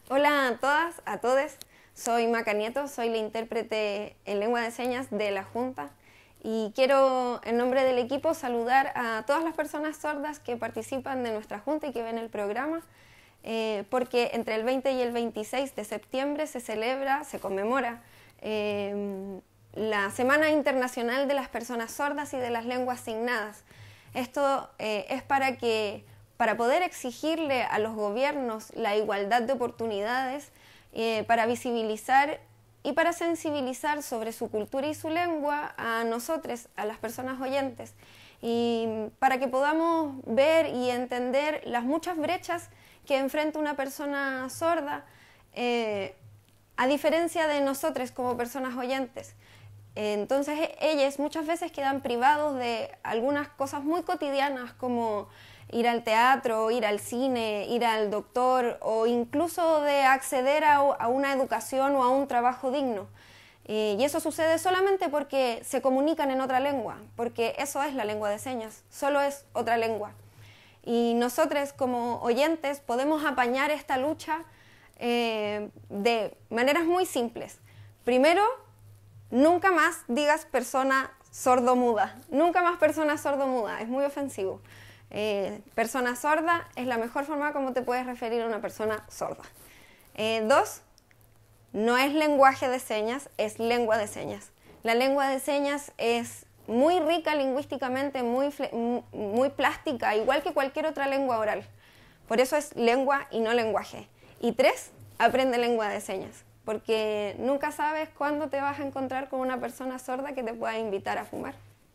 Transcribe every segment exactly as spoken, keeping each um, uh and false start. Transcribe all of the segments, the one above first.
Hola a todas, a todos. Soy Maca Nieto, soy la intérprete en lengua de señas de la Junta y quiero, en nombre del equipo, saludar a todas las personas sordas que participan de nuestra Junta y que ven el programa, eh, porque entre el veinte y el veintiséis de septiembre se celebra, se conmemora eh, la Semana Internacional de las Personas Sordas y de las Lenguas Signadas. Esto eh, es para que para poder exigirle a los gobiernos la igualdad de oportunidades, eh, para visibilizar y para sensibilizar sobre su cultura y su lengua a nosotros, a las personas oyentes, y para que podamos ver y entender las muchas brechas que enfrenta una persona sorda, eh, a diferencia de nosotros como personas oyentes. Entonces ellos muchas veces quedan privados de algunas cosas muy cotidianas como ir al teatro, ir al cine, ir al doctor o incluso de acceder a, a una educación o a un trabajo digno. Eh, y eso sucede solamente porque se comunican en otra lengua, porque eso es la lengua de señas, solo es otra lengua. Y nosotros como oyentes podemos apañar esta lucha eh, de maneras muy simples. Primero, nunca más digas persona sordomuda, nunca más persona sordomuda, es muy ofensivo. Eh, persona sorda es la mejor forma como te puedes referir a una persona sorda. Eh, dos, no es lenguaje de señas, es lengua de señas. La lengua de señas es muy rica lingüísticamente, muy, muy plástica, igual que cualquier otra lengua oral. Por eso es lengua y no lenguaje. Y tres, aprende lengua de señas, porque nunca sabes cuándo te vas a encontrar con una persona sorda que te pueda invitar a fumar.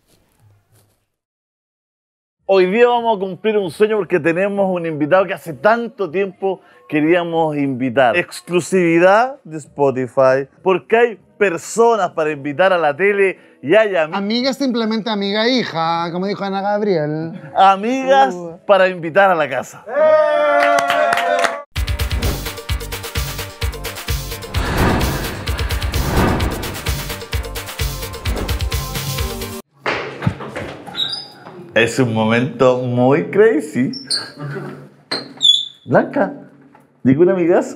Hoy día vamos a cumplir un sueño porque tenemos un invitado que hace tanto tiempo queríamos invitar. Exclusividad de Spotify, porque hay personas para invitar a la tele y hay am amiga es simplemente amiga hija, como dijo Ana Gabriel. Amigas uh. para invitar a la casa. Es un momento muy crazy. Blanca, digo un amigazo.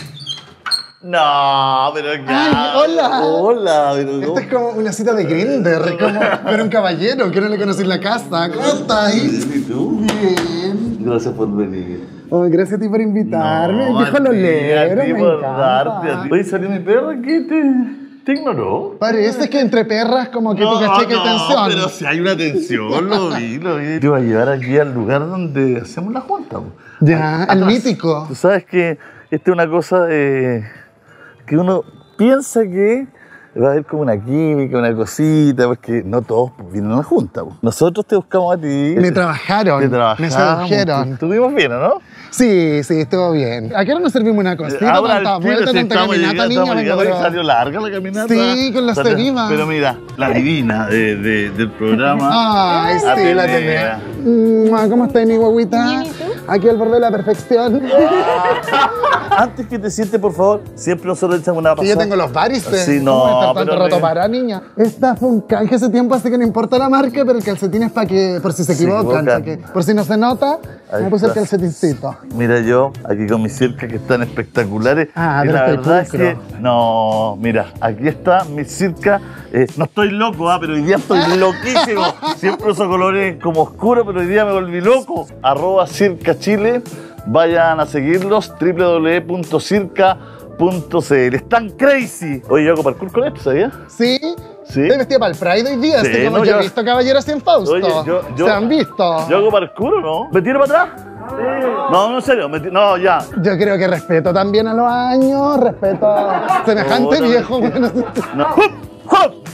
No, pero ¿qué? Ay, hola. Hola, pero Esta es como una cita de Grindr, como ver un caballero que no le conocí en la casa. ¿Cómo estás? ¿Y tú? Bien. Gracias por venir. Oh, gracias a ti por invitarme. No, Dejo lo lero, me por encanta. darte a ti. Oye, salió mi perra, ¿qué te...? ¿Te ignoró? Parece que entre perras como que no, tú caché que no, tensión. pero si hay una tensión, lo vi, lo vi. Te iba a llevar aquí al lugar donde hacemos la junta. Ya, Atrás. El mítico. Tú sabes que esta es una cosa eh, que uno piensa que va a haber como una química, una cosita, porque no todos vienen a la junta. Nosotros te buscamos a ti. Me trabajaron, te trabajamos, me sedujeron. Estuvimos bien, ¿o no? Sí, sí, estuvo bien. ¿A qué hora nos servimos una cosita? Ahora, Tanta tiro, vuelta, si tanta estamos caminata, llegando, niña. estamos Venga, llegando, pero... y salió larga la caminata. Sí, con las Salió, deriva. Pero mira, la divina de, de, del programa. Ay, sí, la tenés. Mm, ¿Cómo está mi guaguita? Bien, ¿y tú? Aquí al borde de la perfección. Antes que te sientes, por favor, siempre nosotros echamos una pasada. Sí, yo tengo los varices. Sí, no, ¿Cómo voy a estar tanto pero rato me- para, niña? Esta fue un canje hace tiempo, así que no importa la marca, pero el calcetín es para que, por si se Se equivocan, equivocan. o sea que, por si no se nota, Ahí me puse el está. calcetincito. Mira yo, aquí con mis circas que están espectaculares. Ah, y pero la estoy verdad es que, pulcro. no, mira, aquí está mi circa. Eh, no estoy loco, ah, pero hoy día estoy loquísimo. Siempre uso colores como oscuros, pero hoy día me volví loco. Arroba Circa Chile. Vayan a seguirlos, w w w punto circa punto c l. Están crazy. Oye, yo hago parkour con esto, ¿sabías? ¿Sí? Sí. Te vestía para el Pride hoy día, Sí, así como no, yo yo- he visto Caballeros en Fausto. Oye, yo- yo- ¿Se han visto? ¿Yo hago parkour o no? ¿Me tiro para atrás? No, no, en serio. me ti- no, ya. Yo creo que respeto también a los años, respeto a semejante No, no, viejo. no. Bueno, No. ¡Hup! ¡Hup!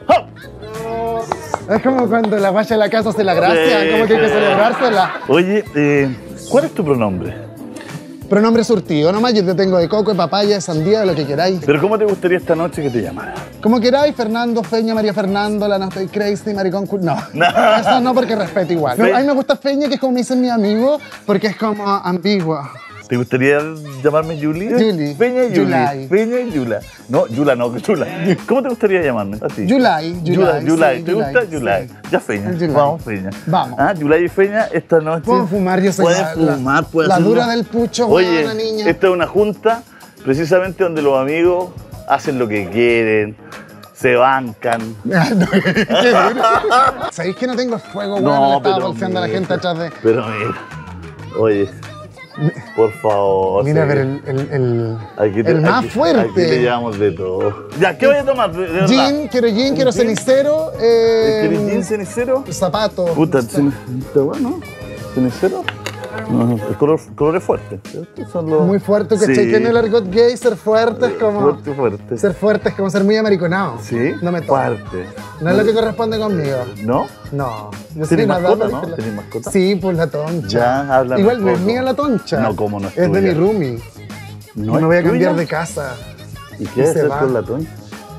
¡Hup! es como cuando la guaya de la casa hace la gracia, Sí, como que hay que sí. celebrársela. Oye, eh, ¿cuál es tu pronombre? Pronombre surtido, nomás yo te tengo de coco, de papaya, de sandía, de lo que queráis. ¿Pero cómo te gustaría esta noche que te llamara? Como queráis, Fernando, Feña, María Fernando, la no estoy crazy, maricón, cool. No, No. eso no porque respeto igual. No, Fe- a mí me gusta Feña, que es como me dicen mis amigos, porque es como ambigua. ¿Te gustaría llamarme Yuli? Yuli. Peña y Yuli. Yulai. Peña y Yula. No, Yula no, Yula. ¿Cómo te gustaría llamarme a ti? Yulai, Yula, Yulai, Yulai. sí, ¿Te Yulai, gusta? Yulai. sí. Ya Feña. Yulai. Vamos, Feña. Vamos. Ah, Yulai y Feña esta noche. Puedo fumar, yo soy Puedes la- la- fumar, puedes la hacer dura una- del pucho, Oye, buena niña. esta es una junta precisamente donde los amigos hacen lo que quieren, se bancan. Ah, no, qué duro. ¿Sabéis que no tengo fuego, weón? Le estaba pero bolseando a la mira, gente atrás de... Pero mira, oye, por favor. Mira, sí. pero el, el, el, Aquí te- el más aquí- Aquí te fuerte. llevamos de todo. Ya, ¿qué voy a tomar? De, de verdad. Gin, quiero gin, quiero ¿Gin? cenicero. Eh, ¿Quieres gin cenicero? Zapato. Puta, cen- ¿está bueno? ¿Cenicero? No, el color, color es fuerte. Estos son los- Muy fuerte, ¿cachai? Sí. Que en el argot gay ser fuerte es como... Fuerte, fuerte. Ser fuerte es como ser muy americanado. ¿Sí? No me toca. Fuerte. No es lo que corresponde conmigo. ¿no? No. Yo ¿Tenés nada mascota, más no? que la- ¿Tenés mascota? Sí, pues la toncha. Ya, háblame Igual un no es poco. mía la toncha. No, ¿cómo no es Es de tuya? mi roomie. No me es voy a cambiar tuya. de casa. ¿Y qué vas a se hacer va. con la toncha?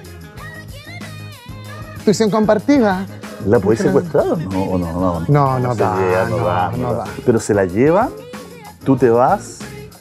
Prisión compartida. ¿La podéis qué no? secuestrar o no? ¿O no, no, No, no se da, llega, no, da, no da. Pero se la llevan, tú te vas,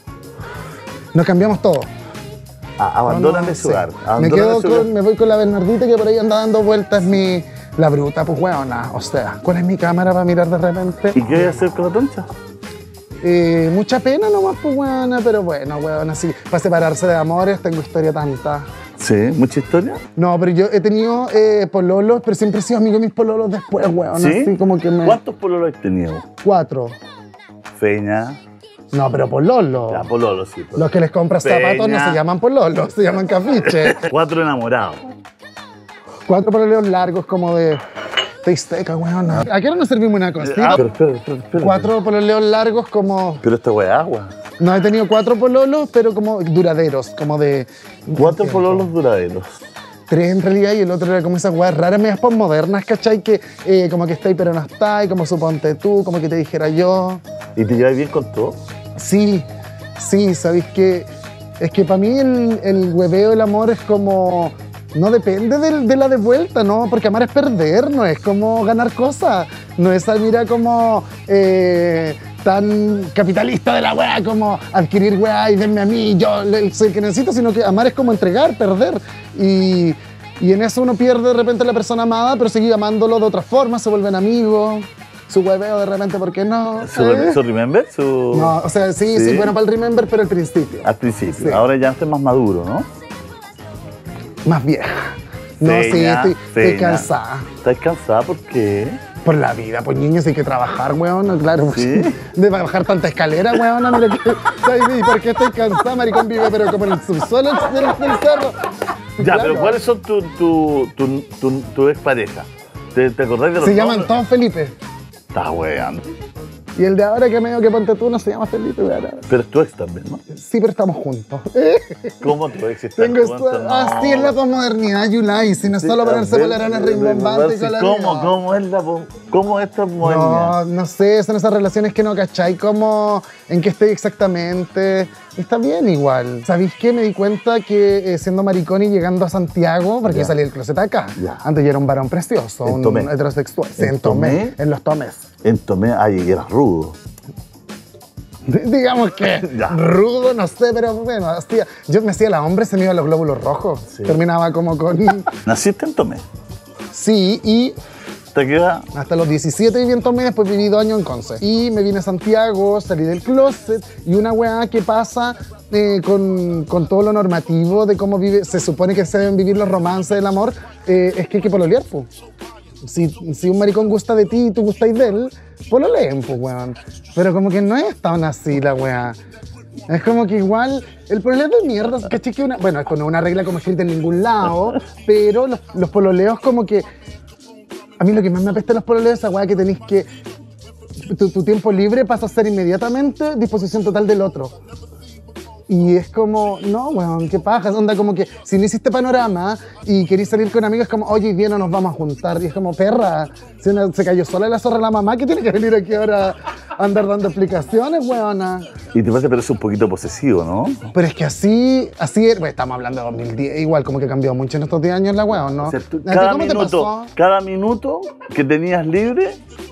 Nos cambiamos todo. a- abandonan No, no, ese sí. hogar. Me, abandonan quedo ese con, hogar. me voy con la Bernardita que por ahí anda dando vueltas mi... La bruta, pues weona. O sea, ¿cuál es mi cámara para mirar de repente? ¿Y qué voy a hacer con la toncha? Eh, mucha pena nomás, pues weona, pero bueno, weona, sí. Para separarse de amores tengo historia tanta. Sí, mucha historia. No, pero yo he tenido eh, pololos, pero siempre he sido amigo de mis pololos después, weón. ¿Sí? Así como que me... ¿Cuántos pololos has tenido? Cuatro. Feña, No, pero pololos. ya, pololos, sí. pololos. Los que les compras zapatos no Peña. se llaman pololos, se llaman cafiche. Cuatro enamorados. Cuatro pololeos largos como de... Teisteca, weón. ¿A qué hora nos servimos una Ah, cosita? pero espera, espera, espera. Cuatro pololeos largos como... Pero esta weá es agua. No, he tenido cuatro pololos, pero como duraderos, como de... Cuatro tiempo. pololos duraderos. Tres en realidad y el otro era como esas weas raras, medias postmodernas, ¿cachai? Que eh, como que está ahí pero no está, y como suponte tú, como que te dijera yo. ¿Y te llevas bien con todo? Sí, sí, ¿sabéis qué? Es que para mí el, el hueveo, el amor es como... No depende del- de, la devuelta, ¿no? Porque amar es perder, no es como ganar cosas. No es, mira, como eh, tan capitalista de la weá, como adquirir weá y denme a mí, yo le- soy el que necesito, sino que amar es como entregar, perder. Y, y en eso uno pierde de repente a la persona amada, pero sigue amándolo de otra forma, se vuelven amigos, su hueveo de repente, ¿por qué no? ¿Su, ¿Eh? su remember? Su... No, o sea, sí, sí, ¿Sí? bueno para el remember, pero al principio. Al principio. Sí. Ahora ya estás más maduro, ¿no? Más vieja. No, sí, Feña, estoy, estoy feña. cansada. ¿Estás cansada? ¿Por qué? Por la vida, pues niños hay que trabajar, weón, claro. ¿Sí? De bajar tanta escalera, weón, mira que... ¿Sabes? ¿Y por qué estoy cansada? Maricón vive, pero como en el subsuelo del, del cerro. Ya, Claro. pero ¿cuáles son tu, tu, tu, tu, tu expareja? ¿Te, ¿Te acordás de los Se llaman nombres? todos Felipe. Estás weando. Y el de ahora que medio que ponte tú no se llama Felipe, weón. Pero es tu ex también, ¿no? Sí, pero estamos juntos. ¿Cómo tu ex está Tengo juntos? esto... Así es la posmodernidad, Yulai. Si no es solo ponerse polarones rimbombantes y con la ¿Cómo, vida. cómo es la po- cómo es esta No, modernidad? no sé, son esas relaciones que no cachai como en qué estoy exactamente. Está bien igual. ¿Sabéis qué? Me di cuenta que eh, siendo maricón y llegando a Santiago, porque Ya. yo salí del closet acá, Ya. antes yo era un varón precioso, ¿En un Tomé? heterosexual. Sí, ¿En en Tomé, Tomé? en los Tomes. En Tomé, ay, eras rudo. Digamos que Ya. rudo, no sé, pero bueno, hostia, yo me hacía la hombre, se me iban los glóbulos rojos. Sí. Terminaba como con... Naciste en Tomé. Sí, y Te queda. hasta los diecisiete viví en Tomé, después viví dos años en Conce. Y me vine a Santiago, salí del closet, y una weá que pasa eh, con, con todo lo normativo de cómo vive, se supone que se deben vivir los romances del amor, eh, es que hay que pololear, po. Si, si un maricón gusta de ti y tú gustáis de él, pololeen, pues, weón. Pero como que no es tan así la weá. Es como que igual, el problema de mierda, ¿cachai? Que una, bueno, esto no es una regla como escrita en ningún lado, pero los, los pololeos como que... A mí lo que más me apesta de los pololeos es esa weá que tenéis que... Tu, tu tiempo libre pasa a ser inmediatamente disposición total del otro. Y es como, no, weón, qué paja. Onda como que si no hiciste panorama y querís salir con amigos, es como, oye, bien, no nos vamos a juntar. Y es como, perra, si una, se cayó sola la zorra la mamá, que tiene que venir aquí ahora a andar dando explicaciones, weona. Y te parece, pero es un poquito posesivo, ¿no? Pero es que así, así es, bueno, estamos hablando de dos mil diez, igual como que cambió mucho en estos diez años la weón, ¿no? O sea, tú, ¿A ti cada cómo te minuto, pasó? cada minuto que tenías libre,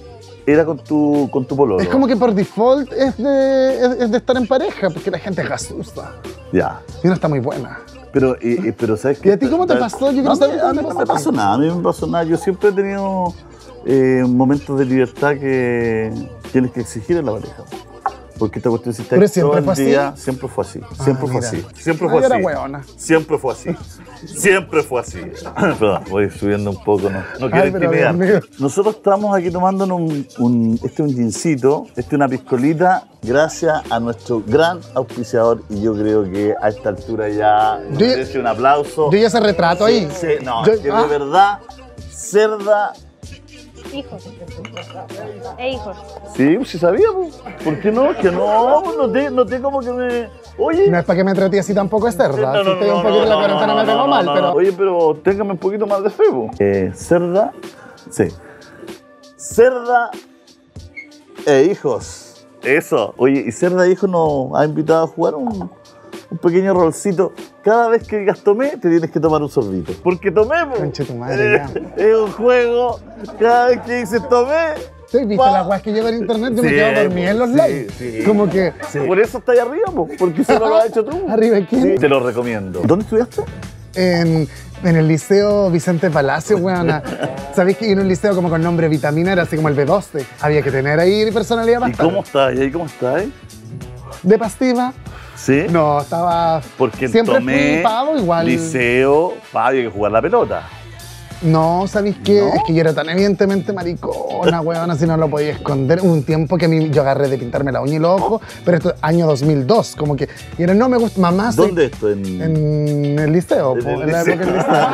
era con tu, con tu pololo. Es como que por default es de, es, es de estar en pareja, porque la gente es gasusa. Ya. Y no está muy buena. Pero, eh, eh, pero ¿sabes qué? ¿Y a ti cómo te pasó? Yo quiero No, saber a cómo mí te no pasó me a ti. pasó nada, a mí no me pasó nada. Yo siempre he tenido eh, momentos de libertad que tienes que exigir en la pareja. Porque esta cuestión si está ¿Pero siempre todo el fue día, así? siempre fue así. Siempre Ah, fue mira. así. Siempre Ah, fue yo era así. hueona. Siempre fue así. Siempre fue así. Perdón, voy subiendo un poco, no, no quiero Ay, pero intimidar. Dios mío. Nosotros estamos aquí tomándonos un, un, este es un gincito, este es una piscolita, gracias a nuestro gran auspiciador y yo creo que a esta altura ya Yo ya- merece un aplauso. Yo ya ese retrato ahí. Sí, no, Yo- es que ah. de verdad, Cerda. Hijos. E hijos. Sí, sí sabía, pues. ¿Por qué no? Que no, pues, noté, noté como que me. Oye. No es para que me trate así tampoco es cerda. No, no, Si estoy un no, poquito no, en la no, cuarentena no, me tengo no, mal, no, pero. no. Oye, pero téngame un poquito más de fe, po. Eh, Cerda. Sí. Cerda e hijos. Eso. Oye, y Cerda e hijos nos ha invitado a jugar un, un pequeño rolcito. Cada vez que digas tomé, te tienes que tomar un sorbito. Porque tomé, po. Conche tu madre, ya. Es un juego. Cada vez que dices tomé. ¿Tú has visto pa- las weas que llevo en internet? Yo me Sí, quedo dormida en los sí, lives. sí. Como que. Sí. Por eso está ahí arriba, po, porque eso no lo has hecho tú. ¿Arriba quién? Sí, te lo recomiendo. ¿Dónde estudiaste? En, en el liceo Vicente Palacio, weona. ¿Sabéis que en un liceo como con nombre Vitamina era así como el B doce? Había que tener ahí personalidad para ¿Y estar. cómo estás? ¿Y ahí cómo estás? ¿De pastiva? ¿Sí? No, estaba. Porque Siempre tomé fui pavo igual. liceo, Fabio, hay que jugar la pelota. No, ¿sabéis qué? ¿No? Es que yo era tan evidentemente maricona, weón, así no lo podía esconder. Hubo un tiempo que a mí yo agarré de pintarme la uña y los ojos, pero esto año dos mil dos, como que. Y era, no me gusta, mamá. soy- ¿Dónde esto? En, En el liceo, po, en, la época del liceo.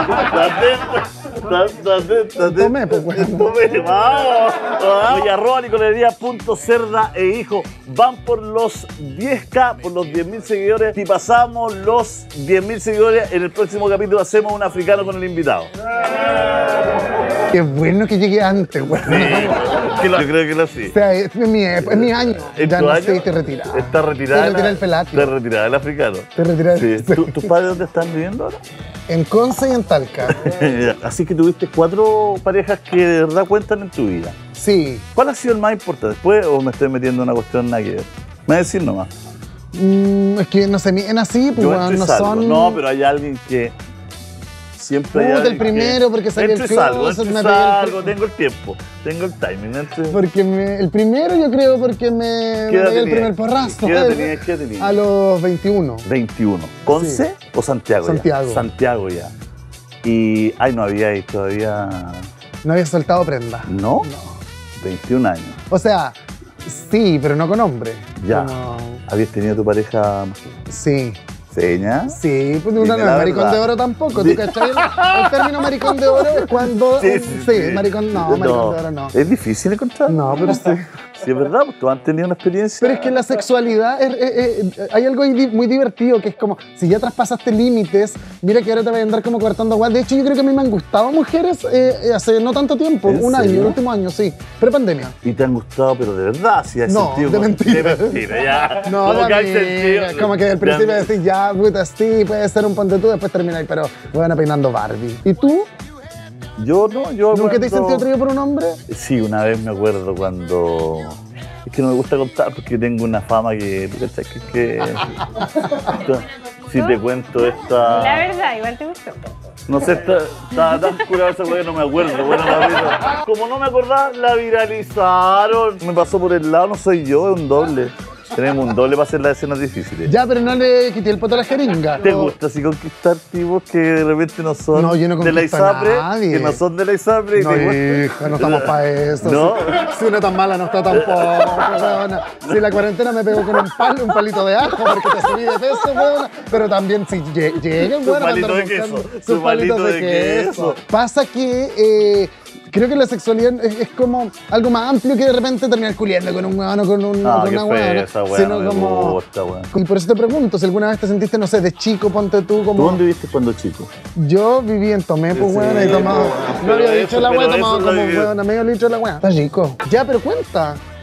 liceo. Tomé, pues, weón. Tomé, vamos. Oye, arroba nicolería.cerda e hijo. Van por los diez K, por los diez mil seguidores. Si pasamos los diez mil seguidores, en el próximo capítulo hacemos un africano con el invitado. Qué bueno que llegué antes, weón. Que lo- Yo creo que lo sí. O sea, es mi, ep- es mi año. ¿En Ya tu no año? sé, estoy retirada. Está retirada. Estoy retirada el felatio. Está retirada el africano. Estoy retirada. Sí. Sí. ¿Tu- ¿Tus padres dónde están viviendo ahora? En Conce y en Talca. Así que tuviste cuatro parejas que de verdad cuentan en tu vida. Sí. ¿Cuál ha sido el más importante? ¿Después o me estoy metiendo en una cuestión nada que ver? Me voy a decir nomás. Mm, es que no se miden así, pues, Yo weón, entro y no salgo. son. No, pero hay alguien que siempre hay Puta, el alguien primero, que... porque salí Entro y del salgo, closet, entro y me pegué el salgo, pri- tengo el tiempo, tengo el timing. Entro y- Porque me- el primero yo creo porque me, ¿Qué me edad pegué el tenías? primer porrazo. ¿Qué edad eh, tenías? ¿Qué edad tenías? A los veintiuno. veintiuno. ¿Conce Sí. o Santiago? ya? Santiago. Santiago ya. Y, ay, no había ahí todavía... No había soltado prenda. ¿No? No. veintiún años. O sea, sí, pero no con hombre. Ya. Como- ¿Habías tenido tu pareja Sí. seña? Sí, pues una Dime no la es maricón verdad. de oro tampoco, ¿tú Di- cachai? El término maricón de oro es cuando... Sí, maricón, no, maricón de oro no. Es difícil encontrar. No, pero sí. Sí, es verdad, pues tú has tenido una experiencia. Pero es que la sexualidad, es- es- es- hay algo ahí di- muy divertido, que es como, si ya traspasaste límites, mira que ahora te vas a andar como cortando guas. De hecho, yo creo que a mí me han gustado mujeres eh, eh, hace no tanto tiempo, ¿En un año, serio? el último año, sí, pre-pandemia. Y te han gustado, pero de verdad, si has No, sentido. de como- mentira. De mentira, ya. No, como de que hay amiga, sentido. como que al principio Ya. decís, ya, puta, sí, puede ser un ponte tú, después termináis, pero bueno, peinando Barbie. ¿Y tú? Yo no, yo. ¿Nunca te has cuando- sentido atraído por un hombre? Sí, una vez me acuerdo cuando. Es que no me gusta contar porque tengo una fama que. ¿Tú cachai? Que, que- si te cuento esta. La verdad, igual te gustó. No sé, está- estaba tan curado esa weá que no me acuerdo. Bueno, la vida. Como no me acordaba, la viralizaron. Me pasó por el lado, no soy yo, es un doble. Tenemos un doble para hacer las escenas difíciles. Ya, pero no le quité el poto a la jeringa. ¿Te O- gusta así conquistar tipos que de repente no son No, yo no de la conquisto a ISAPRE? nadie. Que no son de la ISAPRE. y No, te gusta? hija, no estamos para eso. ¿No? Si, si una tan mala no está tampoco, weona. Si la cuarentena me pegó con un palo, un palito de ajo porque te subí de peso, weona. Pero también si lle- llegan, Su weona, palito andar de buscando queso, sus su palito palitos de queso. Pasa que eh, creo que la sexualidad es, es como algo más amplio que de repente terminar culiando con un weón o con, un, No, con qué una weona. fea esa weá, Sino no me como- gusta, weón. Y por eso te pregunto, si alguna vez te sentiste, no sé, de chico, ponte tú ¿Tú como... dónde viviste cuando chico? Yo viví en Tomé, pues, Sí, weón, y tomaba. pues, No había pero dicho eso- la weá, pero tomaba eso como es lo que- weón, a medio litro de la weá. Está rico. Ya, pero cuenta.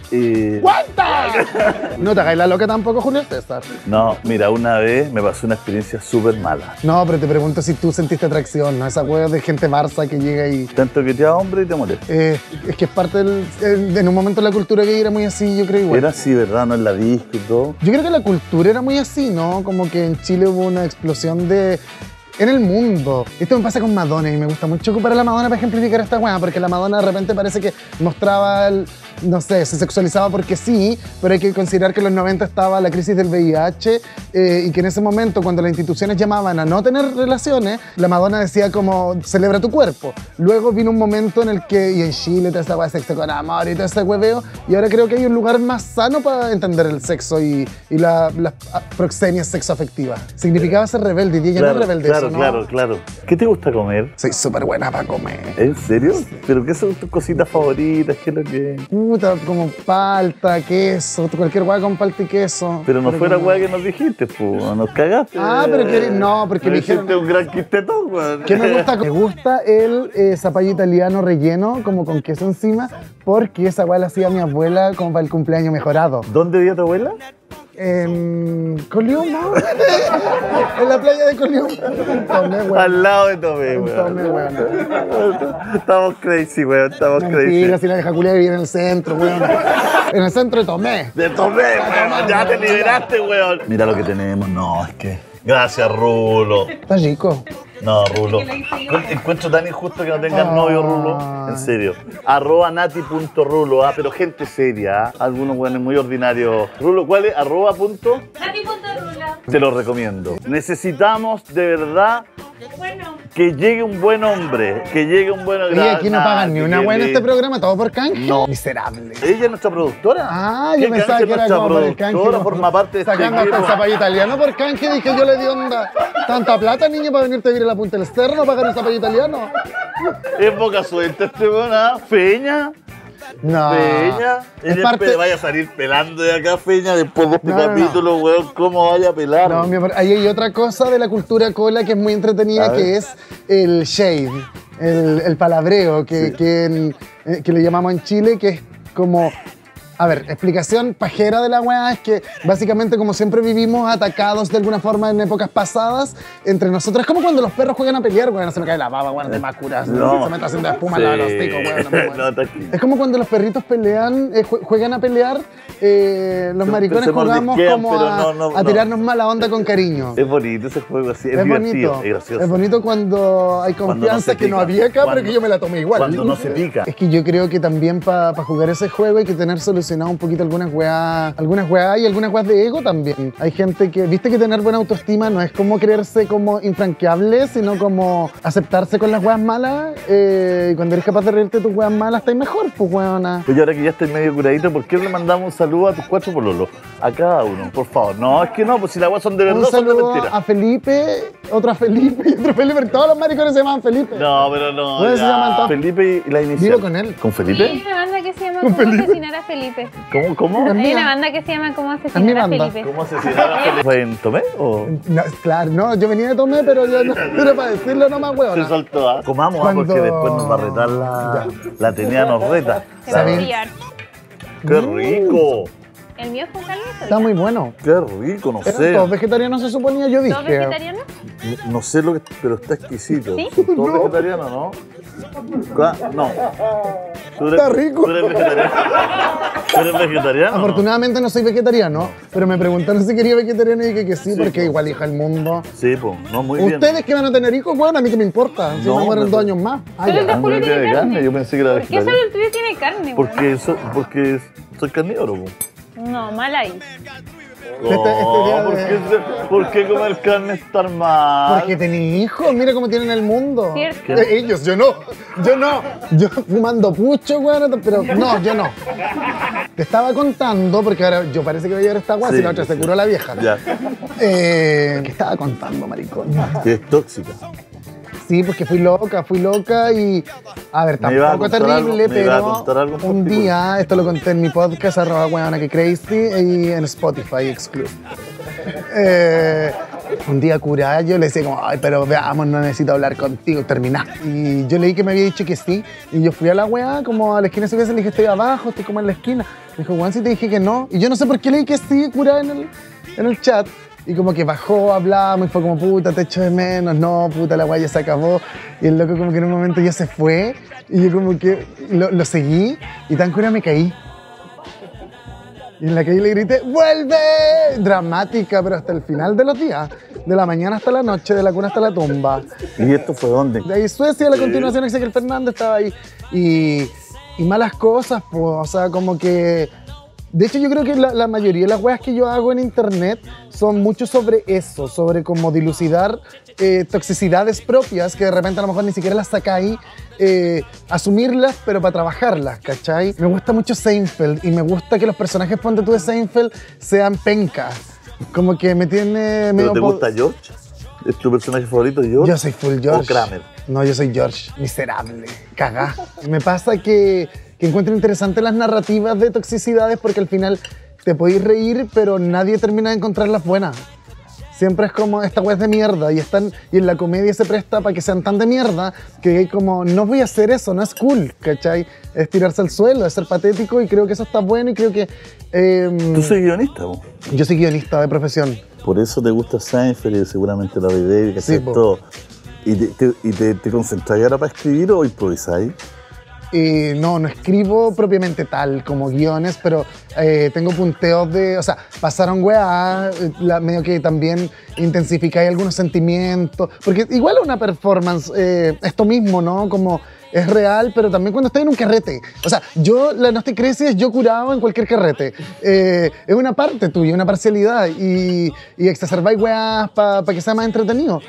Eh, ¡Cuenta! No te hagáis la loca tampoco, Julio César. no, mira, una vez me pasó una experiencia súper mala. No, pero te pregunto si tú sentiste atracción, ¿no? Esa hueá de gente Barça que llega y... Tanto que te da hombre y te molesta. Eh, es que es parte del... el- en un momento la cultura gay era muy así, yo creo igual. Era así, ¿verdad? No en la disco y todo. Yo creo que la cultura era muy así, ¿no? Como que en Chile hubo una explosión de... En el mundo. Esto me pasa con Madonna y me gusta mucho ocupar a la Madonna para ejemplificar esta weá, porque la Madonna de repente parece que mostraba, el, no sé, se sexualizaba porque sí, pero hay que considerar que en los noventa estaba la crisis del V I H eh, y que en ese momento, cuando las instituciones llamaban a no tener relaciones, la Madonna decía como, celebra tu cuerpo. Luego vino un momento en el que, y en Chile, toda esta weá de sexo con amor y todo ese hueveo, y ahora creo que hay un lugar más sano para entender el sexo y, y la- las proxemias sexoafectivas. Significaba ser rebelde, y ella no es rebelde, claro, eso, ¿no? claro, claro. ¿Qué te gusta comer? Soy súper buena para comer. ¿En serio? ¿Pero qué son tus cositas favoritas? ¿Qué es lo que...? Puta, como palta, queso, cualquier hueá con palta y queso. Pero no fuera como- weá que nos dijiste, pues, nos cagaste. Ah, pero que- no, porque me me dijeron- hiciste un gran quistetón, weón. ¿Qué me gusta? Me gusta el eh, zapallo italiano relleno, como con queso encima, porque esa hueá la hacía mi abuela como para el cumpleaños mejorado. ¿Dónde vive tu abuela? En Coliuma. En la playa de Coliuma. Tomé, weón. Al lado de Tomé, Tomé, weón. weón. Estamos crazy, weón, estamos Mentira, crazy. si la deja culiar vivir en el centro, weón. En el centro de Tomé. De Tomé, weón, ya te liberaste, weón. Mira lo que tenemos, no, es que... Gracias, Rulo. Está rico. No, Rulo. Encuent- Encuentro tan injusto que no tengas Ah. novio, Rulo. En serio. Arroba nati.rulo, ah, pero gente seria, ah. Algunos weones muy ordinarios. Rulo, ¿cuál es? Arroba punto. Te lo recomiendo. Necesitamos de verdad que llegue un buen hombre, que llegue un buen Oye, aquí no pagan ni una buena en este programa. programa, todo por canje. No. Miserable. Ella es nuestra productora. Ah, ¿Qué yo pensaba canje que era nuestra como por el canje. productora? ¿no? Forma parte de este Sacando hasta el equipo. zapallo italiano por canje, dije yo le di onda. Tanta plata, niño, para venirte a vivir a la punta del cerro, pagar un zapallo italiano. Es boca suelta este weón, ¿ah? Feña. No. Feña. Es Ella parte- espe- vaya a salir pelando de acá, Feña, después de este No, no, no. capítulo, weón. ¿Cómo vaya a pelar? No, mi amor, ahí hay otra cosa de la cultura cola que es muy A entretenida, ver. que es el shade, el, el palabreo, que, Sí. que, en- eh, que le llamamos en Chile, que es como... A ver, explicación pajera de la weá es que básicamente como siempre vivimos atacados de alguna forma en épocas pasadas entre nosotros. Es como cuando los perros juegan a pelear, weón, se me cae la baba, weón, de más curas, No. se me está haciendo espuma Sí. al lado de los ticos, weón. no, weón. No, tranquilo. Es como cuando los perritos pelean, eh, jue- juegan a pelear, eh, los Se- maricones se jugamos mordisquean, como pero a, no, no, a no. tirarnos mala onda con cariño. Es bonito ese juego así, es, Es divertido, bonito. es gracioso. Es bonito cuando hay Cuando no confianza se que no pica. había acá, pero Cuando- que yo me la tomé igual. cuando no se pica. Es que yo creo que también para jugar ese juego hay que tener solucionado un poquito algunas weas, algunas weas y algunas weas de ego también. Hay gente que, viste que tener buena autoestima no es como creerse como infranqueable, sino como aceptarse con las weas malas. eh, y cuando eres capaz de reírte de tus weas malas, estás mejor, pues weona. Oye, ahora que ya estoy medio curadito, ¿por qué no le mandamos un saludo a tus cuatro pololos? A cada uno, por favor. No, es que no, pues si las weas son de verdad, Un son de saludo mentira. a Felipe, otro a Felipe y otro a Felipe. Todos los maricones se llaman Felipe. No, pero no. ¿Cómo se ya. llaman todos? Felipe y la inicial. Vivo con él. ¿Con Hay Felipe? una banda que se llama ¿Con ¿Cómo Felipe? asesinar a Felipe? ¿Cómo? ¿Cómo? Es Hay mía. una banda que se llama ¿Cómo Es mi asesinar a banda. Felipe? ¿Cómo asesinaron a Felipe? ¿Fue en Tomé o...? No, claro, no, yo venía de Tomé, pero yo no, era para decirlo nomás, Se weón. soltó, ¿ah? Comamos, ¿ah? Cuando- Porque después nos va a retar la... La Atenea nos reta. Se va a ¿Sabes? enfriar. ¡Qué rico! El mío es con carne de Está soya. muy bueno. ¡Qué rico! No ¿Eran sé. todos vegetarianos, se suponía? Yo ¿Todos dije. vegetarianos? No, no sé lo que... Pero está exquisito. ¿Sí? ¿Son todos vegetarianos, no? ¿Cuá? No. ¿Tú eres- Está rico. ¿Tú eres vegetariano? ¿Tú eres vegetariano? no? Afortunadamente no soy vegetariano, pero me preguntaron si quería vegetariano y dije que sí, Sí, porque po. igual hija el mundo. Sí, pues, no, muy bien. Ustedes que van a tener hijos, bueno, a mí que me importa. Si No, me mueren pero- dos años más. Ah, Solo el ya. de Julio Ah, tiene tiene carne. Yo pensé que era ¿Por qué vegetariano. solo el tuyo tiene carne, weón? Porque, so- porque soy carnívoro, po. No, mal ahí. Este- este día ¿por, de- qué, se- ¿Por qué comer carne es tan mal? Porque tenés hijos, mira cómo tienen el mundo. Cierto. Eh, Ellos, yo no. Yo no. Yo fumando pucho, weón, pero no, yo no. Te estaba contando, porque ahora yo parece que voy a llevar esta guasa Sí, y la otra se sí. curó la vieja. Ya, Eh, ¿Qué estaba contando, maricón? que es tóxica. Sí, porque fui loca, fui loca y... A ver, Me iba a tampoco contar terrible, algo- me iba a pero contar algo en un particular. día, esto lo conté en mi podcast, arroba weona que crazy, y en Spotify exclusive. Eh, un día curada, yo le decía como, ay, pero veamos, no necesito hablar contigo, terminá. Y yo leí que me había dicho que sí, y yo fui a la weá, como a la esquina de su casa, le dije, estoy abajo, estoy como en la esquina. Me dijo, Juan, si te dije que no. Y yo no sé por qué leí que sí, curada en el, en el chat. Y como que bajó, hablamos y fue como, puta, te echo de menos, no, puta, la guaya se acabó. Y el loco como que en un momento ya se fue y yo como que lo, lo seguí y tan cura me caí. Y en la calle le grité, ¡vuelve! Dramática, pero hasta el final de los días. De la mañana hasta la noche, de la cuna hasta la tumba. ¿Y esto fue dónde? De ahí Suecia, a la continuación, Ezequiel Fernández estaba ahí. Y, y malas cosas, pues, o sea, como que... De hecho, yo creo que la, la mayoría de las weas que yo hago en internet son mucho sobre eso, sobre cómo dilucidar eh, toxicidades propias que de repente a lo mejor ni siquiera las sacáis, eh, asumirlas, pero para trabajarlas, ¿cachai? Me gusta mucho Seinfeld y me gusta que los personajes, ponte tú de Seinfeld, sean pencas. Como que me tiene... ¿Pero te gusta George? ¿Es tu personaje favorito, George? Yo soy full George. ¿O Kramer? No, yo soy George. Miserable. Cagá. Me pasa que... que encuentro interesantes las narrativas de toxicidades porque al final te podéis reír, pero nadie termina de encontrarlas buenas. Siempre es como, esta wea es de mierda y, están, y en la comedia se presta para que sean tan de mierda que hay como, no voy a hacer eso, no es cool, ¿cachai? Es tirarse al suelo, es ser patético y creo que eso está bueno y creo que... Eh, ¿Tú soy guionista, vos? Yo soy guionista de profesión. Por eso te gusta Seinfeld y seguramente la David, que Sí, haces po. todo. ¿Y te, te, y te, te concentráis ahora para escribir o improvisáis? Eh, no, no escribo propiamente tal como guiones, pero eh, tengo punteos de, o sea, pasaron weá, la, medio que también intensificáis algunos sentimientos, porque igual es una performance, eh, esto mismo, ¿no? Como es real, pero también cuando estoy en un carrete. O sea, yo, la No Te Creces es yo curado en cualquier carrete. Eh, es una parte tuya, una parcialidad, y, y exacerbáis weás para pa que sea más entretenido.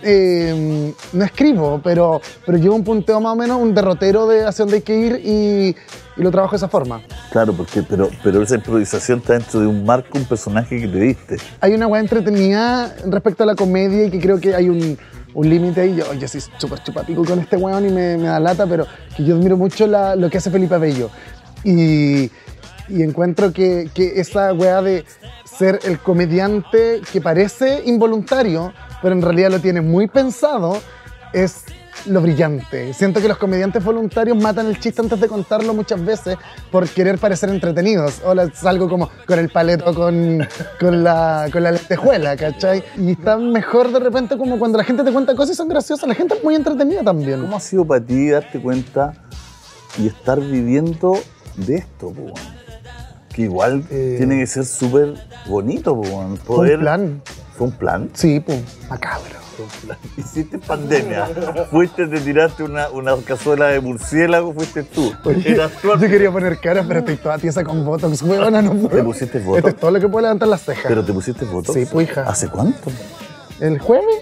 Eh, no escribo, pero, pero llevo un punteo más o menos, un derrotero de hacia dónde hay que ir y, y lo trabajo de esa forma. Claro, porque, pero, pero esa improvisación está dentro de un marco, un personaje que te diste. Hay una weá entretenida respecto a la comedia y que creo que hay un, un límite ahí. Yo, yo soy súper chupapico con este weón y me, me da lata, pero que yo admiro mucho la, lo que hace Felipe Abello. Y, y encuentro que, que esa weá de ser el comediante que parece involuntario, pero en realidad lo tiene muy pensado, es lo brillante. Siento que los comediantes voluntarios matan el chiste antes de contarlo muchas veces por querer parecer entretenidos. Hola, salgo como con el paleto, con, con, la, con la lentejuela, ¿cachai? Y está mejor de repente como cuando la gente te cuenta cosas y son graciosas. La gente es muy entretenida también. ¿Cómo ha sido para ti darte cuenta y estar viviendo de esto, po? Que igual Eh, tiene que ser súper bonito, po. Fue Poder... un plan. ¿Fue un plan? Sí, pues, macabro. Hiciste pandemia, fuiste, te tiraste una, una cazuela de murciélago, fuiste tú. Oye, Eras tú. yo quería poner cara, pero estoy toda tiesa con botox, huevona, no puedo. ¿Te pusiste botox? Esto es todo lo que puedo levantar las cejas. ¿Pero te pusiste botox? Sí, pues, hija. ¿Hace cuánto? ¿El jueves?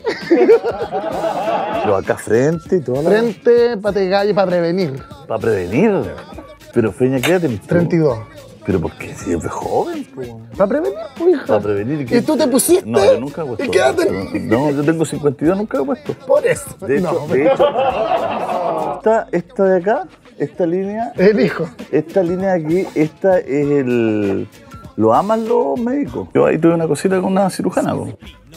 Pero acá frente y todo. Frente, pate gallo para prevenir. Para prevenir. Pero Feña, ¿qué edad tenés tú? treinta y dos. ¿Pero por qué? Si es de joven, po. ¿Para prevenir, pues, hija? Para prevenir. ¿Y tú te pusiste? No, yo nunca he puesto. ¿Y qué edad tenés? No, yo tengo cincuenta y dos, nunca he puesto. Por eso. De hecho, no, de hecho esta, esta de acá, esta línea, el hijo. esta línea de aquí, esta es el... Lo aman los médicos. Yo ahí tuve una cosita con una cirujana, po.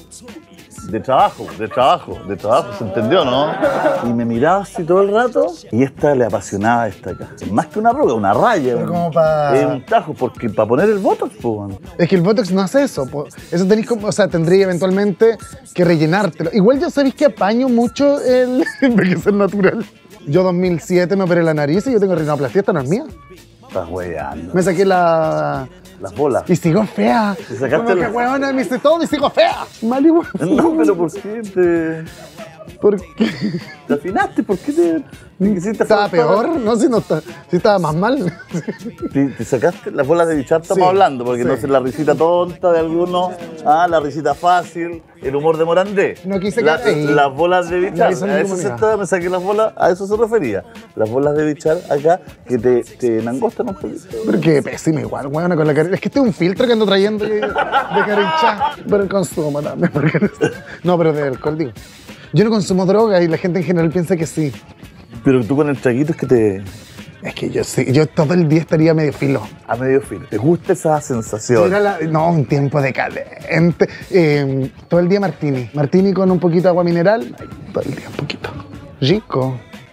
De trabajo, de trabajo, de trabajo, ¿se entendió, no? Y me miraba así todo el rato y esta le apasionaba esta acá. Más que una roca, una raya. Pero un- como pa- Es un tajo, porque para poner el botox, pues, bueno. Es que el Botox no hace eso. po. Eso tenéis como, o sea, tendría eventualmente que rellenártelo. Igual yo sabéis que apaño mucho el envejecer natural. Yo dos mil siete me operé la nariz y yo tengo rinoplastia, esta no es mía. Estás weyando. Me saqué la... Las bolas. Y sigo fea. ¿Te sacaste Como que la- huevona, me hice todo y sigo fea. Mal igual. No, pero ¿por qué te, ¿Por qué? te afinaste? ¿Por qué te, te quisiste ¿Estaba afrontar? peor? No, si no está, si estaba más mal. ¿Te, te sacaste las bolas de bichar? Estamos Sí, hablando, porque sí. no sé, la risita tonta de algunos, ah, la risita fácil, el humor de Morandé. No quise La- quedar ahí. Las bolas de No bichar, hizo a ninguna eso se idea. estaba, me saqué las bolas, a eso se refería. Las bolas de bichar acá, que te, te angostan un poquito. Pero qué pésimo igual, huevona, con la cara. Es que este es un filtro que ando trayendo de, de carincha. Pero el consumo también. Porque no, pero de alcohol digo. Yo no consumo droga y la gente en general piensa que sí. Pero tú con el traguito es que te... Es que yo sí, yo todo el día estaría medio filo. a medio filo. ¿Te gusta esa sensación? Era la- no, un tiempo decadente. Eh, todo el día martini. Martini con un poquito de agua mineral. Ay, todo el día un poquito. Rico.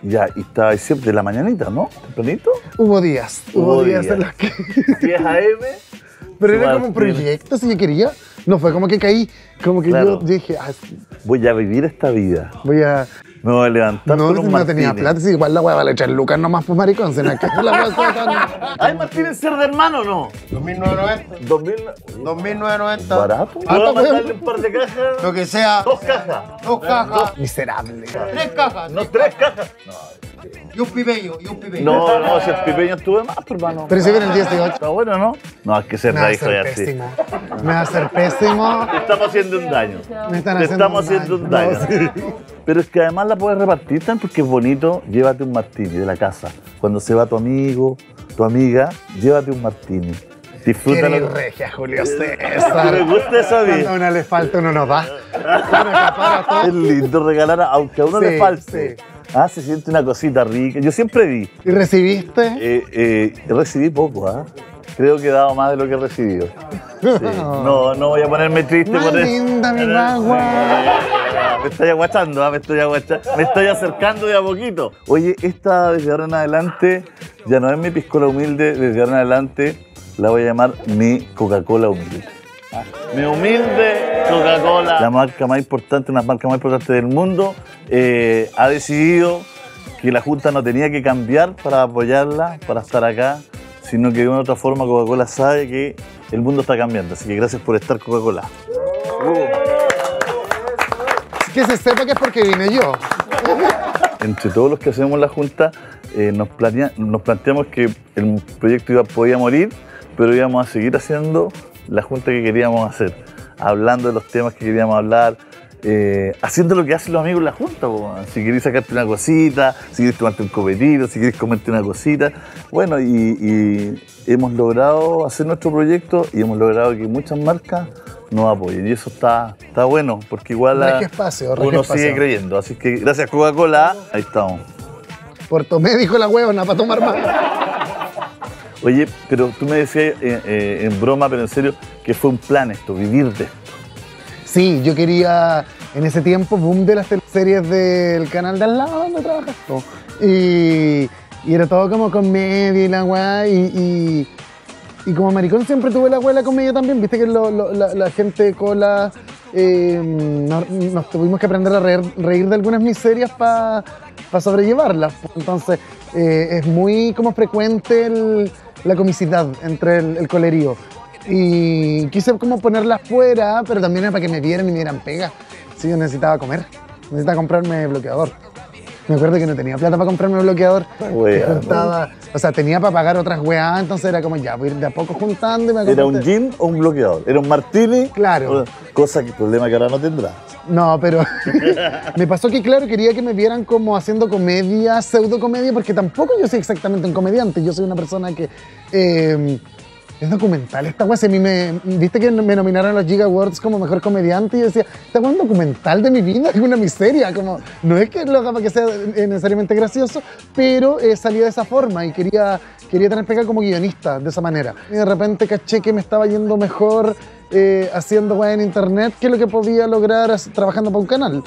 Ya, y estaba ahí siempre de la mañanita, ¿no? ¿Tempranito? Hubo días, hubo, Hubo días, días. en los que... diez a eme. Pero se era va como un al tren. proyecto, si yo quería. No fue como que caí, como que Claro. yo dije, ah, Voy a vivir esta vida. voy a... Me voy a levantar No, con si un no tenía martini. plata, si igual la hueá vale echar lucas nomás por maricón, si no es que la hueá está tan... ¿Hay martini ser de hermano o no? dos mil novecientos noventa. ¿Dos mil? dos mil novecientos noventa. ¿Barato? Ah, ¿Puedo está bueno. mandarle un par de cajas? Lo que sea. Dos cajas. Dos cajas. Miserable. Tres cajas. No, tres cajas. Y un pipeño, y un pipeño. No, no, si el pipeño estuve más, pues, hermano. Pero si viene el dieciocho. Está bueno, ¿no? No, es que ser Me va a raíz ser es así. pésimo. Me va a ser pésimo. Te estamos haciendo un daño. Me están Te haciendo estamos un haciendo un daño. daño. Pero es que además la puedes repartir tanto porque es bonito. Llévate un martini de la casa. Cuando se va tu amigo, tu amiga, llévate un martini. Qué Disfrútalo. regia, Julio Me César. gusta eso a mí. Cuando a uno le falta, uno nos da. Uno acapara todo. Es lindo regalar, aunque a uno Sí, le falte. sí. Ah, se siente una cosita rica. Yo siempre di. ¿Y recibiste? Eh, eh, recibí poco, ¿ah? Creo que he dado más de lo que he recibido. Sí. No, no voy a ponerme triste Más por eso. linda, mi guagua. Me estoy aguachando, ¿ah? me estoy aguachando. Me estoy acercando de a poquito. Oye, esta desde ahora en adelante ya no es mi piscola humilde, desde ahora en adelante la voy a llamar mi Coca-Cola humilde. Ah, Mi humilde Coca-Cola, la marca más importante, una marca más importante del mundo, eh, ha decidido que la Junta no tenía que cambiar para apoyarla, para estar acá, sino que de una u otra forma Coca-Cola sabe que el mundo está cambiando. Así que gracias por estar, Coca-Cola. Que se sepa que es porque vine yo. Entre todos los que hacemos la Junta, eh, nos, planea- nos planteamos que el proyecto iba, podía morir, pero íbamos a seguir haciendo la Junta que queríamos hacer, hablando de los temas que queríamos hablar, eh, haciendo lo que hacen los amigos en la Junta. Po, man. Si querés sacarte una cosita, si querés tomarte un copetito, si querés comerte una cosita. Bueno, y, y hemos logrado hacer nuestro proyecto y hemos logrado que muchas marcas nos apoyen. Y eso está, está bueno, porque igual la- Regia espacio, regia uno espacio. sigue creyendo. Así que gracias, Coca-Cola. Ahí estamos. Puerto Médico la huevona para tomar más. Oye, pero tú me decías eh, eh, en broma, pero en serio, que fue un plan esto, vivir de esto. Sí, yo quería, en ese tiempo, boom de las series del canal de al lado donde trabajas tú. Y, y era todo como comedia y la weá. Y, y, y como maricón siempre tuve la weá de la comedia también. Viste que lo- lo- la, la gente de cola eh, nos, nos tuvimos que aprender a reír, reír de algunas miserias para sobrellevarlas. Entonces, eh, es muy como frecuente el- la comicidad entre el, el colerío. Y quise como ponerla fuera, pero también era para que me vieran y me dieran pega. Sí, yo necesitaba comer, necesitaba comprarme bloqueador. Me acuerdo que no tenía plata para comprarme bloqueador. Wea, Estaba, o sea, tenía para pagar otras weas, entonces era como ya, voy a ir de a poco juntando. Y me ¿Era un compré- gin o un bloqueador? ¿Era un martini? Claro. Cosa que problema que ahora no tendrá. No, pero me pasó que, claro, quería que me vieran como haciendo comedia, pseudo comedia, porque tampoco yo soy exactamente un comediante. Yo soy una persona que eh, es documental. Esta wea, si a mí me. Viste que me nominaron a los Giga Awards como mejor comediante y yo decía, esta wea es un documental de mi vida, es una miseria. Como, no es que lo haga para que sea eh, necesariamente gracioso, pero eh, salía de esa forma y quería, quería tener pega como guionista de esa manera. Y de repente caché que me estaba yendo mejor eh, haciendo wea en internet que lo que podía lograr as- trabajando para un canal.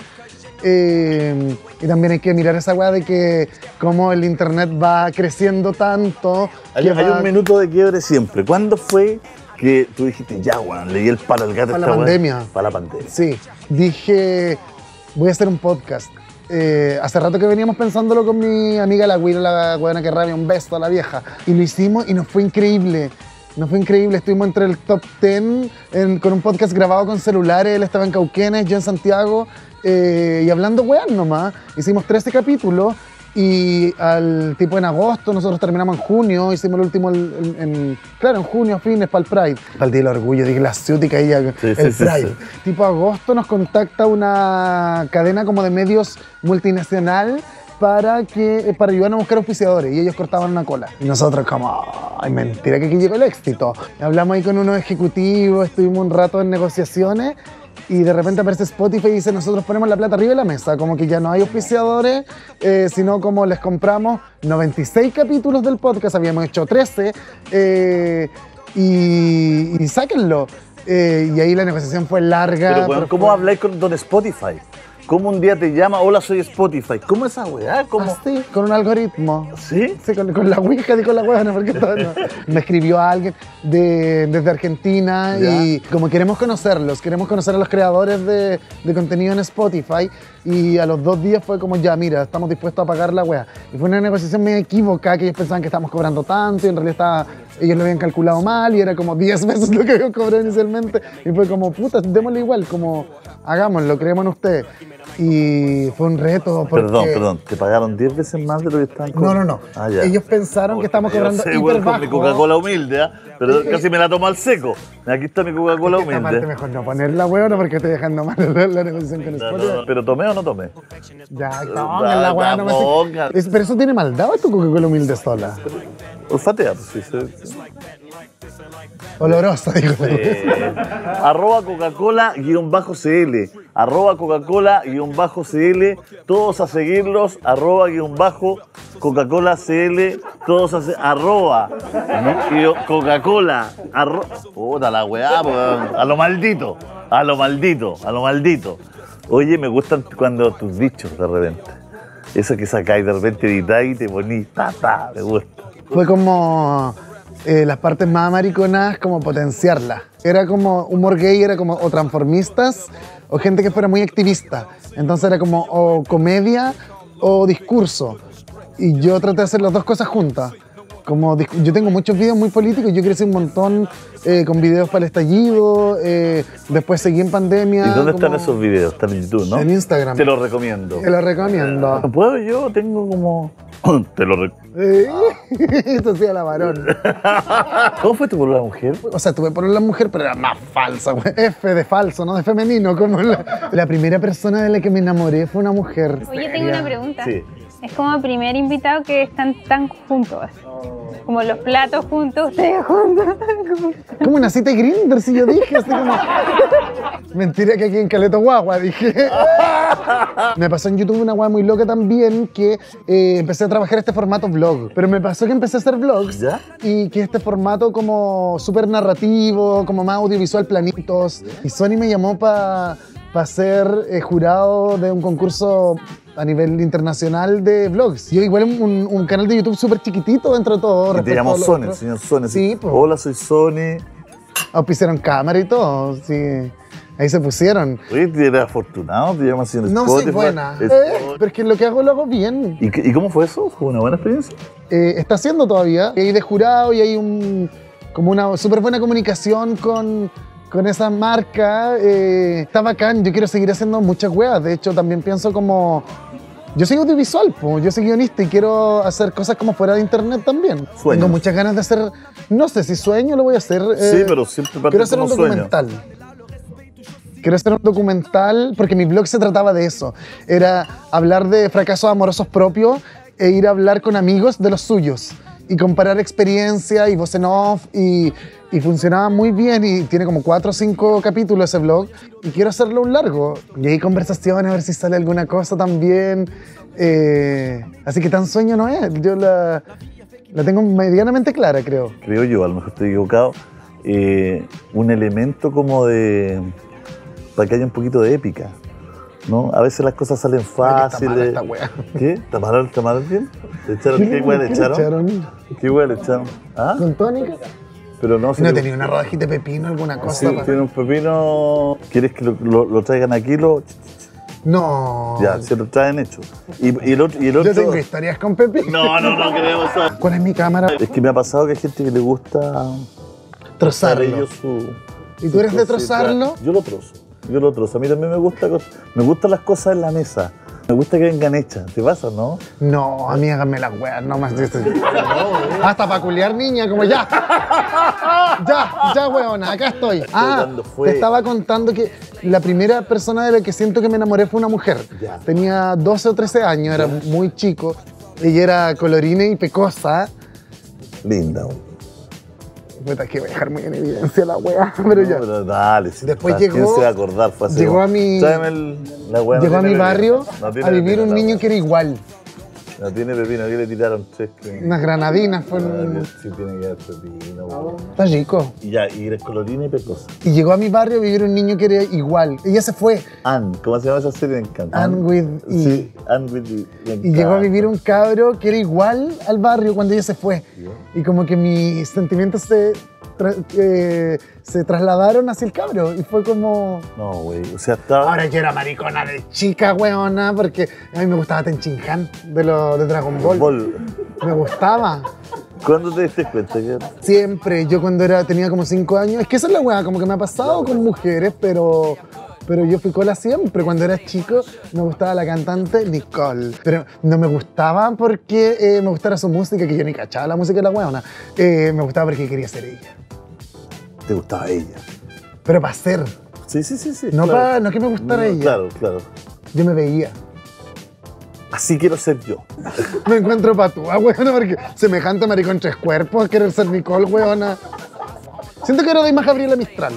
Eh, y también hay que mirar esa weá de que como el internet va creciendo tanto. Hay, que hay va- un minuto de quiebre siempre. ¿Cuándo fue que tú dijiste, ya, weón, leí el palo al gato? Para la esta weá"? pandemia. Para la pandemia. Sí, dije, voy a hacer un podcast. Eh, hace rato que veníamos pensándolo con mi amiga la Willa, la weona que rabia, un beso a la vieja. Y lo hicimos y nos fue increíble. Nos fue increíble, estuvimos entre el top diez en- con un podcast grabado con celulares. Él estaba en Cauquenes, yo en Santiago, eh, y hablando weón nomás. Hicimos trece capítulos y al tipo en agosto, nosotros terminamos en junio, hicimos el último en, en- claro, en junio, a fines, para el Pride. Para el Día del Orgullo, dije la ciútica ella, Sí, sí, el sí, Pride. sí. Tipo agosto nos contacta una cadena como de medios multinacional para que para ayudarnos a buscar auspiciadores y ellos cortaban una cola. Y nosotros como, ay, mentira que aquí llegó el éxito. Hablamos ahí con unos ejecutivos, estuvimos un rato en negociaciones y de repente aparece Spotify y dice, nosotros ponemos la plata arriba de la mesa, como que ya no hay auspiciadores, eh, sino como les compramos noventa y seis capítulos del podcast, habíamos hecho trece, eh, y, y sáquenlo. Eh, y ahí la negociación fue larga. Pero, weón, pero ¿cómo fue- habláis con Don Spotify? ¿Cómo un día te llama? Hola, soy Spotify. ¿Cómo esa weá? ¿Cómo? Así, con un algoritmo. ¿Sí? Sí, con, con la Ouija y con la huevona, porque todo, no. Me escribió alguien de, desde Argentina Ya. y como queremos conocerlos, queremos conocer a los creadores de, de contenido en Spotify y a los dos días fue como ya, mira, estamos dispuestos a pagar la wea. Y fue una negociación medio equívoca, que ellos pensaban que estábamos cobrando tanto y en realidad estaba, ellos lo habían calculado mal y era como diez veces lo que habían cobrado inicialmente y fue como, puta, démosle igual, como hagámoslo, creemos en usted. Y fue un reto porque... Perdón, perdón, ¿te pagaron diez veces más de lo que estaban No, no, no. Ah, ya. Ellos pensaron que estábamos Yo cobrando sé, hiper weón, con bajo. mi Coca-Cola humilde, ¿ah? Pero casi me la tomo al seco. Aquí está mi Coca-Cola Esta parte humilde. mejor no ponerla, weón, porque estoy dejando mal la, la negociación con No, Spotify. no, no, pero tomé o no tomé. Ya, Ah, pongan la weá, no me pongan. Es- Pero eso tiene maldad, ¿o es tu Coca-Cola humilde sola? Olfatea, pues sí, sí, sí. Olorosa, digo. Eh, arroba Coca-Cola guión bajo CL, arroba Coca-Cola guión bajo CL, todos a seguirlos, arroba guión bajo Coca-Cola CL, todos a se- arroba guión Coca-Cola, arroba, puta la weá, weón. A lo maldito, a lo maldito, a lo maldito. Oye, me gustan cuando tus dichos de repente, eso que sacáis de repente editáis y te ponís, ta, ta, me gusta. Fue como eh, las partes más mariconas, como potenciarlas. Era como humor gay, era como o transformistas o gente que fuera muy activista. Entonces era como o comedia o discurso. Y yo traté de hacer las dos cosas juntas. Como discu- yo tengo muchos videos muy políticos, yo crecí un montón eh, con videos para el estallido, eh, después seguí en pandemia. ¿Y dónde están como- esos videos? Están en YouTube, ¿no? En Instagram. Te los recomiendo. Te lo recomiendo. ¿No puedo yo? Tengo como... Te lo recomiendo. Eh, Esto sí a la varón. ¿Cómo fue tu por la mujer? O sea, tuve por la mujer, pero era más falsa, güey. F de falso, no de femenino. Como la, la primera persona de la que me enamoré fue una mujer. Oye, tengo una pregunta. Sí. Es como primer invitado que están tan juntos. Como los platos juntos, ustedes juntos. Como una cita de Grindr, si yo dije, así como... Mentira que aquí en Caleto Guagua, dije. Me pasó en YouTube una guagua muy loca también, que eh, empecé a trabajar este formato vlog. Pero me pasó que empecé a hacer vlogs ¿Ya? y que este formato como súper narrativo, como más audiovisual, planitos. Y Sony me llamó para pa ser eh, jurado de un concurso a nivel internacional de vlogs. Yo igual un, un canal de YouTube súper chiquitito dentro de todo. Y te respecto llamo a lo Sony, otro. señor Sony. Sí, pues. Hola, soy Sony. Auspiciaron cámara y todo, sí. Ahí se pusieron. Oye, ¿te eres afortunado? ¿Te llamas señor No Spotify? soy buena, Es- eh, pero es que lo que hago lo hago bien. ¿Y, qué- ¿Y cómo fue eso? ¿Fue una buena experiencia? Eh, está haciendo todavía. Y hay de jurado y hay un, como una súper buena comunicación con, con esa marca. Eh, está bacán, yo quiero seguir haciendo muchas weas. De hecho, también pienso como... Yo soy audiovisual, po. Yo soy guionista y quiero hacer cosas como fuera de internet también. Sueños. Tengo muchas ganas de hacer... No sé si sueño lo voy a hacer. Sí, eh, pero siempre parte Quiero hacer como un sueño. documental. Quiero hacer un documental porque mi blog se trataba de eso. Era hablar de fracasos amorosos propios e ir a hablar con amigos de los suyos y comparar experiencia y voz en off y, y funcionaba muy bien y tiene como cuatro o cinco capítulos ese blog y quiero hacerlo un largo. Y hay conversaciones a ver si sale alguna cosa también. Eh, así que tan sueño no es. Yo la, la tengo medianamente clara, creo. Creo yo, a lo mejor estoy equivocado. eh, un elemento como de... para que haya un poquito de épica, ¿no? A veces las cosas salen Ay, que está mala fáciles. esta wea. ¿Qué? ¿Está mal, está mal bien? ¿Le echaron? ¿Qué hueá le ¿Qué echaron? ¿Qué hueá le echaron? ¿Ah? ¿Con tónica? Pero no, si ¿No le- tenía una rodajita de pepino, alguna cosa? Sí, para- tiene un pepino. ¿Quieres que lo, lo- lo traigan aquí? Lo, No. ya, se lo traen hecho. Y, y el otro. Y el Yo otro tengo historias con pepino. no, no, no queremos saber. ¿Cuál es mi cámara? Es que me ha pasado que hay gente que le gusta Trozarlo. ellos su. ¿Y tú eres de su cosita. trozarlo? Yo lo trozo. Yo lo trozo. A mí también me gusta, cos- me gustan las cosas en la mesa. Me gusta que vengan hechas. ¿Te pasa, no? No, a mí háganme las weas, no más. Hasta para culiar, niña, como ya. Ya, ya, weona, acá estoy. Ah, ¿cuándo fue? te estaba contando que la primera persona de la que siento que me enamoré fue una mujer. Ya. Tenía doce o trece años, era muy chico. Ella era colorina y pecosa. Linda. güey. Puta, que voy a dejar muy en evidencia la wea, pero ya. No, pero dale, si Después ¿quién llegó- se va a acordar? Fue hace llegó como- a mi- Tráeme el- la weá, no Llegó a tiene mi bebida. barrio No tiene a vivir bebida, un la niño weá. que era igual. No tiene pepino, aquí le tiraron tres. Que... Unas granadinas Ah, fueron... sí, tiene que haber pepino. Bueno. Está rico. Y ya, y eres colorina y pecosa. Y llegó a mi barrio a vivir un niño que era igual. Ella se fue. Ann, ¿cómo se llama esa serie? Me encanta. Ann with E. Sí, Ann with E. Me Y llegó a encanta. vivir un cabro que era igual al barrio cuando ella se fue. Y como que mis sentimientos se, tra- eh, se trasladaron hacia el cabro. Y fue como... No, güey, o sea, estaba... Ahora yo era maricona de chica, weona, porque a mí me gustaba Tenchinhan de, lo, de Dragon Ball. Bol. Me gustaba. ¿Cuándo te diste cuenta que Siempre, yo cuando era, tenía como cinco años, es que esa es la weá, como que me ha pasado con mujeres, pero, pero yo fui cola siempre. Cuando era chico me gustaba la cantante Nicole, pero no me gustaba porque eh, me gustara su música, que yo ni cachaba la música de la weona. Eh, me gustaba porque quería ser ella, te gustaba ella? pero para ser, Sí, sí, sí, sí. no, claro. para, no que me gustara No, ella. Claro, claro. Yo me veía. Así quiero ser yo. Me encuentro patúa, weona, porque semejante maricón tres cuerpos, querer ser Nicole, weona. Siento que era de más Gabriela Mistral.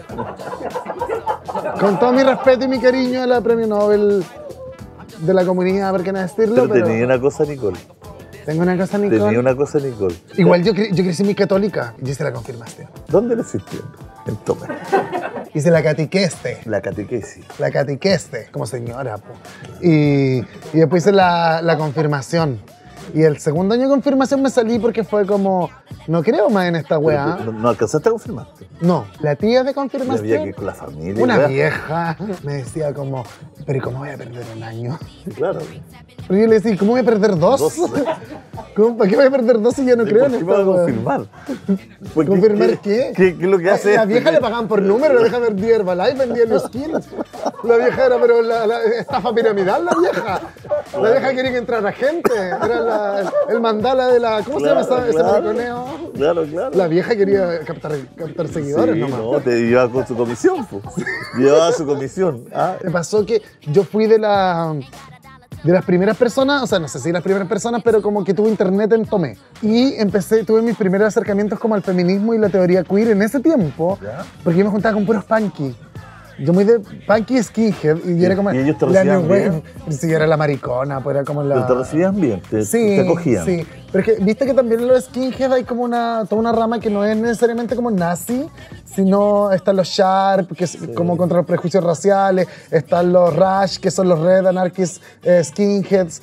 Con todo mi respeto y mi cariño a la premio Nobel de la comunidad, por qué no decirlo, Pero, pero, tenía una cosa, Nicole. tengo una cosa, Nicole. Tenía una cosa, Nicole. Igual yo, cre- yo crecí muy católica, yo hice la confirmación. ¿Dónde le existió? En Tome. Hice la catequeste. La catequesis. La catequeste, como señora, po. Y, y después hice la, la confirmación. Y el segundo año de confirmación me salí porque fue como, no creo más en esta weá. No, no alcanzaste a confirmarte. No, la tía de Y confirmación, había que ir con la familia. una ¿verdad? vieja, me decía como, pero ¿y cómo voy a perder un año? Sí, claro. Pero yo le decía, ¿cómo voy a perder dos? Dos. ¿Cómo, ¿Para qué voy a perder dos si ya no ¿Y creo ¿Por en qué me esta va a weá? confirmar? ¿Por ¿Confirmar qué? ¿Qué, qué es lo que hace? La este? vieja le pagaban por número, la vieja vendía Herbalife, vendía los skins. La vieja era, pero la, la estafa piramidal, la vieja. La vieja quería que entrara gente. Era la- el mandala de la. ¿Cómo Claro, se llama esa- ese claro. mariconeo? Claro, claro. La vieja quería captar, captar seguidores Sí, nomás. no, te llevaba con su comisión, po. Llevaba su comisión. Ah, Me pasó que yo fui de la. De las primeras personas, o sea, no sé si las primeras personas, pero como que tuve internet en Tomé. Y empecé, tuve mis primeros acercamientos como al feminismo y la teoría queer en ese tiempo, ¿Ya? porque yo me juntaba con puros punky. Yo muy de punky y skinhead, y, yo era como y ellos te la recibían new wave. bien. Y si yo era la maricona, pues era como la... pero te recibían bien, te, Sí, te acogían. sí. Pero es que, viste que también en los skinhead hay como una, toda una rama que no es necesariamente como nazi, sino están los sharp, que es como contra los prejuicios raciales, están los rash, que son los red anarchist eh, skinheads.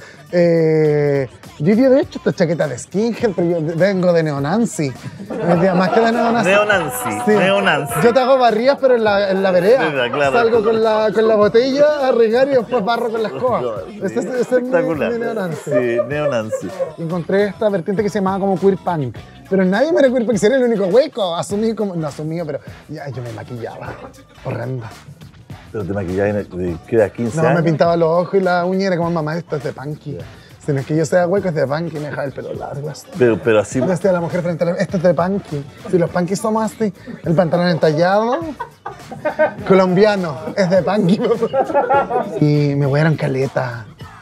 Eh, yo he hecho esta chaqueta de skinhead, pero yo vengo de neonancy. Eh, Más que de neonancy. Neonancy, Sí. neonancy. Yo te hago barrías, pero en la, en la vereda. Vereda, claro. Salgo con la, con la botella a regar y después barro con la escoba. Sí, Ese, ese es mi, espectacular. mi neonancy. Sí, neonancy. Y encontré esta vertiente que se llamaba como queer punk. Pero nadie me era queer punk, era el único hueco. Asumí como, no asumí, pero ya, yo me maquillaba. Horrenda. Pero te maquillabas de que era quince No, años. me pintaba los ojos y la uña era como, mamá, esto es de punky. Si no es que yo sea hueco, es de punky y me dejaba el pelo largo así. Pero, pero así. Le decía a la mujer frente a la... Esto es de punky. Si los punky somos así, el pantalón entallado, colombiano, es de punky. Y me huearon caleta.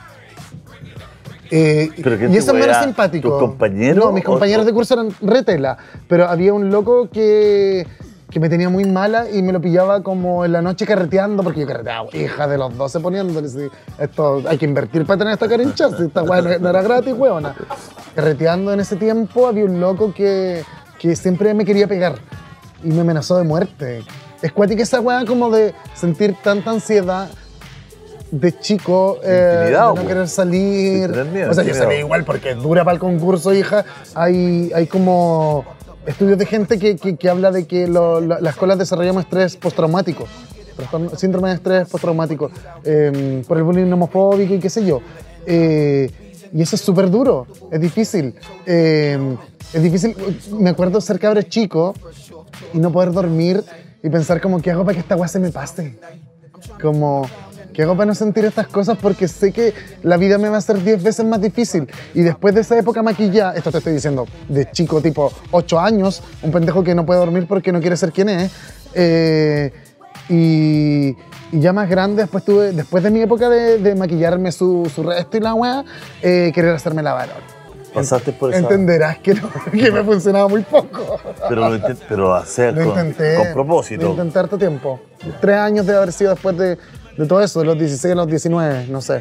Eh, ¿Pero quién y te eso es menos huea? simpático. ¿Tus compañeros? No, mis compañeros ¿O- de curso eran retela, pero había un loco que, que me tenía muy mala y me lo pillaba como en la noche carreteando, porque yo carreteaba, hija de los doce poniéndole, si esto hay que invertir para tener esta carincha, si esta weá no, no era gratis, weona. Carreteando en ese tiempo había un loco que, que siempre me quería pegar y me amenazó de muerte. Es cuática esa weá como de sentir tanta ansiedad de chico, eh, Intimidado, de no po. querer salir. Sí, tener miedo, o sea, yo intimidado. salí igual porque es dura para el concurso, hija. Hay, hay como estudios de gente que, que, que habla de que lo- la- las escuelas desarrollamos estrés postraumático, trastorno- síndrome de estrés postraumático, eh, por el bullying homofóbico y qué sé yo. Eh, y eso es súper duro, es difícil. Eh, es difícil, me acuerdo ser cabro chico y no poder dormir y pensar como, ¿qué hago para que esta weá se me pase? Como, ¿qué hago para no sentir estas cosas? Porque sé que la vida me va a ser diez veces más difícil. Y después de esa época maquillada, esto te estoy diciendo, de chico tipo ocho años, un pendejo que no puede dormir porque no quiere ser quien es. eh, y, y ya más grande, después, tuve, después de mi época de, de maquillarme su, su resto y la weá, eh, querer hacerme la varón. Pasaste por esa. Entenderás que, no, que me funcionaba muy poco. Pero lo intent- pero hacer Lo con, intenté. con propósito. Lo intenté harto tiempo. Tres años de haber sido después de, de todo eso, de los dieciséis a los diecinueve, no sé.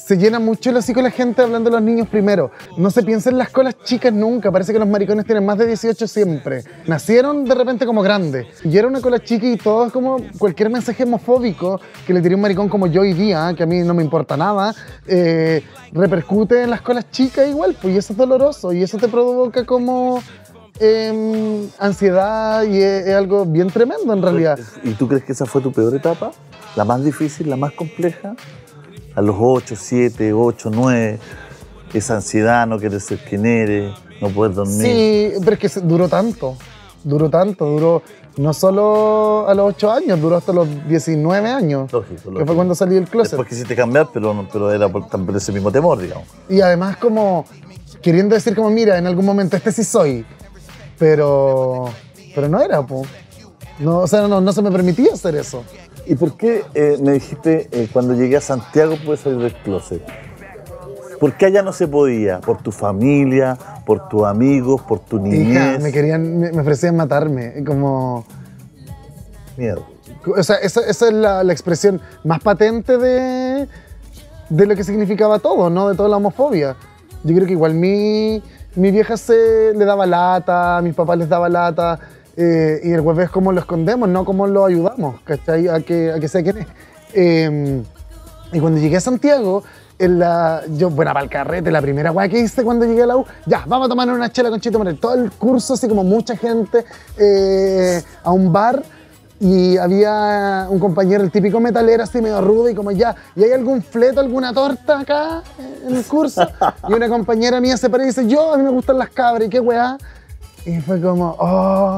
se llena mucho el hocico la gente hablando de los niños primero. No se piensa en las colas chicas nunca. Parece que los maricones tienen más de dieciocho siempre. Nacieron de repente como grandes. Y era una cola chica y todo es como cualquier mensaje homofóbico que le tiré a un maricón como yo hoy día, que a mí no me importa nada, eh, repercute en las colas chicas igual. Pues, y eso es doloroso y eso te provoca como eh, ansiedad y es, es algo bien tremendo en realidad. ¿Y tú crees que esa fue tu peor etapa? ¿La más difícil, la más compleja? A los ocho, siete, ocho, nueve, esa ansiedad, no querer ser quien eres, no poder dormir. Sí, pero es que se- duró tanto, duró tanto, duró no solo a los ocho años, duró hasta los diecinueve años, Lógico, que lógico. fue cuando salí del closet. Después quisiste cambiar, pero, no- pero era por, por ese mismo temor, digamos. Y además como queriendo decir como, mira, en algún momento este sí soy, pero, pero no era, po. No, o sea, no, no se me permitía hacer eso. ¿Y por qué eh, me dijiste eh, cuando llegué a Santiago pude salir del closet? ¿Por qué allá no se podía? ¿Por tu familia? ¿Por tus amigos? ¿Por tu niñez? Hija, me querían, me, me ofrecían matarme, como... Mierda. O sea, esa, esa es la, la expresión más patente de, de lo que significaba todo, ¿no? De toda la homofobia. Yo creo que igual mi, mi vieja se le daba lata, a mis papás les daba lata, eh, y el web es cómo lo escondemos, no cómo lo ayudamos, ¿cachai? A que, a que sea quien es. Eh, y cuando llegué a Santiago, en la, yo, bueno, para el carrete, la primera weá que hice cuando llegué a la U, ya, vamos a tomar una chela con Chito Morel. Todo el curso, así como mucha gente, eh, a un bar. Y había un compañero, el típico metalero, así medio rudo, y como ya, ¿y hay algún fleto, alguna torta acá en el curso? Y una compañera mía se para y dice, yo, a mí me gustan las cabras, ¿y qué weá? Y fue como, oh,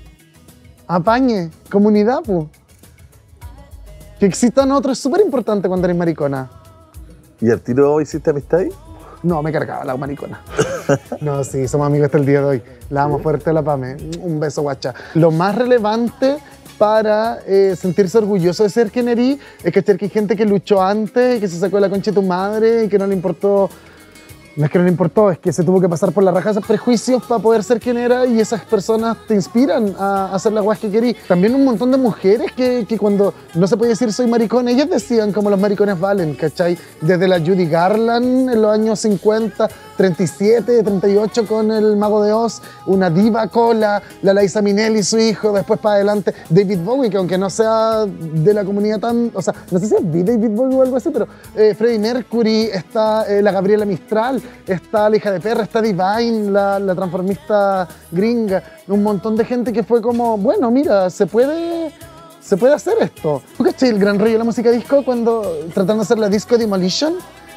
apañe, comunidad, pues. Que existan otros es súper importante cuando eres maricona. ¿Y al tiro hiciste amistad ahí? No, me cargaba la maricona. No, sí, somos amigos hasta el día de hoy. La amo fuerte a la Pame. Un beso, guacha. Lo más relevante para eh, sentirse orgulloso de ser quien eres es que hay gente que luchó antes y que se sacó de la concha de tu madre y que no le importó. No es que no le importó, es que se tuvo que pasar por la raja de esos prejuicios para poder ser quien era y esas personas te inspiran a hacer las guas que querís. También un montón de mujeres que, que cuando no se podía decir soy maricón, ellas decían como los maricones valen, ¿cachai? Desde la Judy Garland en los años cincuenta, treinta y siete, treinta y ocho con el Mago de Oz, una diva cola, la Liza Minnelli, su hijo, después para adelante David Bowie, que aunque no sea de la comunidad tan, o sea, no sé si es David Bowie o algo así, pero eh, Freddie Mercury, está eh, la Gabriela Mistral, está la hija de perra, está Divine, la, la transformista gringa, un montón de gente que fue como, bueno, mira, se puede, se puede hacer esto. ¿Tú cachai el gran rollo de la música disco cuando tratando de hacer la disco Demolition?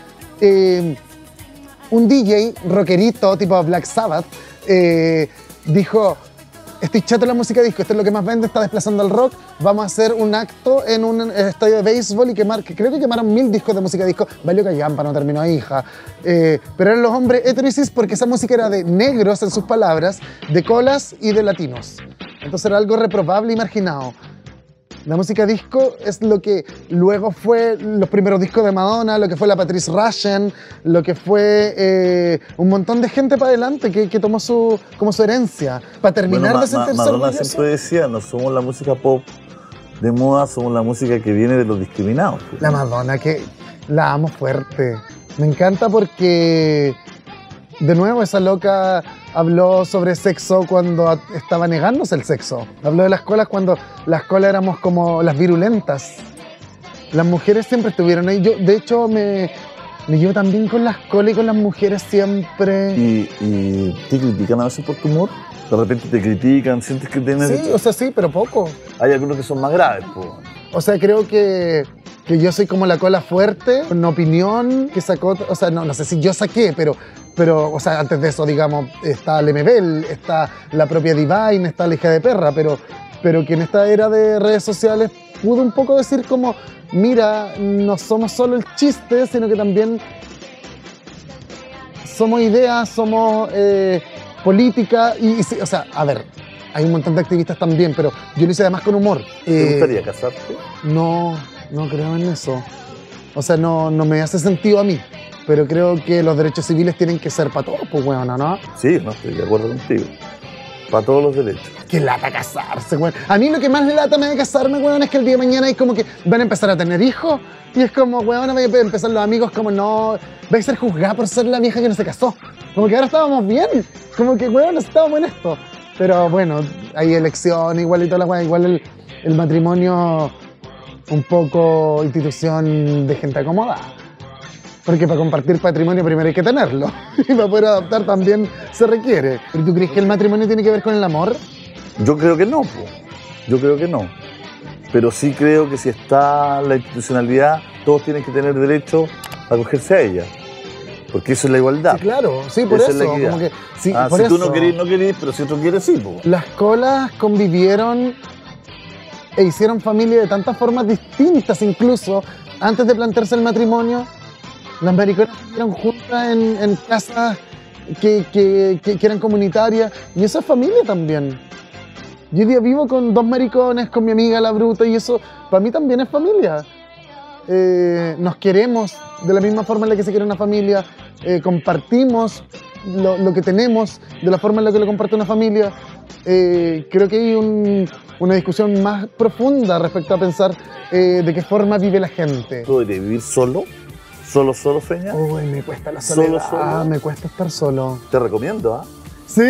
Eh, un D J rockerito tipo Black Sabbath eh, dijo, estoy chato de la música disco, esto es lo que más vende, está desplazando al rock, vamos a hacer un acto en un estadio de béisbol y quemar, que creo que quemaron mil discos de música disco, valió callampa, no terminó hija, eh, pero eran los hombres heterosis porque esa música era de negros en sus palabras, de colas y de latinos, entonces era algo reprobable y marginado. La música disco es lo que luego fue los primeros discos de Madonna, lo que fue la Patrice Rushen, lo que fue eh, un montón de gente para adelante que, que tomó su, como su herencia. Para terminar Bueno, de Ma- Ma- sentirse Madonna orgulloso. siempre decía, no somos la música pop de moda, somos la música que viene de los discriminados. La Madonna, que la amo fuerte. Me encanta porque, de nuevo, esa loca habló sobre sexo cuando a- estaba negándose el sexo. Habló de las colas cuando las colas éramos como las virulentas. Las mujeres siempre estuvieron ahí. Yo, de hecho, me, me llevo tan bien con las colas y con las mujeres siempre. ¿Y, y te critican a veces por tu humor? De repente te critican, sientes que tienes... Sí, o sea, sí, pero poco. Hay algunos que son más graves, po. O sea, creo que, que yo soy como la cola fuerte, una opinión que sacó, o sea, no, no sé si yo saqué, pero, pero, o sea, antes de eso, digamos, está Lemebel, está la propia Divine, está la hija de perra, pero, pero que en esta era de redes sociales pude un poco decir como, mira, no somos solo el chiste, sino que también somos ideas, somos eh, política, y, y sí, o sea, a ver, hay un montón de activistas también, pero yo lo hice además con humor. ¿Te Eh, gustaría casarte? no, no creo en eso. O sea, no, no me hace sentido a mí. Pero creo que los derechos civiles tienen que ser para todos, pues bueno, ¿no? Sí, no, estoy de acuerdo contigo. para todos los derechos. Qué lata casarse, weón. A mí lo que más lata me de casarme, weón, es que el día de mañana es como que van a empezar a tener hijos. Y es como, weón, van a empezar los amigos como, no, va a ser juzgada por ser la vieja que no se casó. Como que ahora estábamos bien. Como que, weón, estábamos en esto. Pero bueno, hay elección, igual y toda la weón. Igual el, el matrimonio un poco institución de gente acomodada. Porque para compartir patrimonio primero hay que tenerlo. Y para poder adoptar también se requiere. ¿Pero tú crees que el matrimonio tiene que ver con el amor? Yo creo que no, po. Yo creo que no. Pero sí creo que si está la institucionalidad, todos tienen que tener derecho a acogerse a ella. Porque eso es la igualdad. Sí, claro, sí, por Esa eso. es la equidad. Como que, sí, Ah, por si eso. tú no querís, no querís, pero si otro quiere, sí, po. Las colas convivieron e hicieron familia de tantas formas distintas, incluso antes de plantearse el matrimonio. Las mariconas vivieron juntas en, en casas que, que, que, que eran comunitarias, y eso es familia también. Yo hoy día vivo con dos maricones, con mi amiga la bruta, y eso para mí también es familia. Eh, nos queremos de la misma forma en la que se quiere una familia, eh, compartimos lo, lo que tenemos de la forma en la que lo comparte una familia. Eh, creo que hay un, una discusión más profunda respecto a pensar eh, de qué forma vive la gente. ¿Tú deberías vivir solo? ¿Solo, solo, Feña? Uy, me cuesta la Solo, soledad, solo. me cuesta estar solo. Te recomiendo, ¿ah? ¿Sí?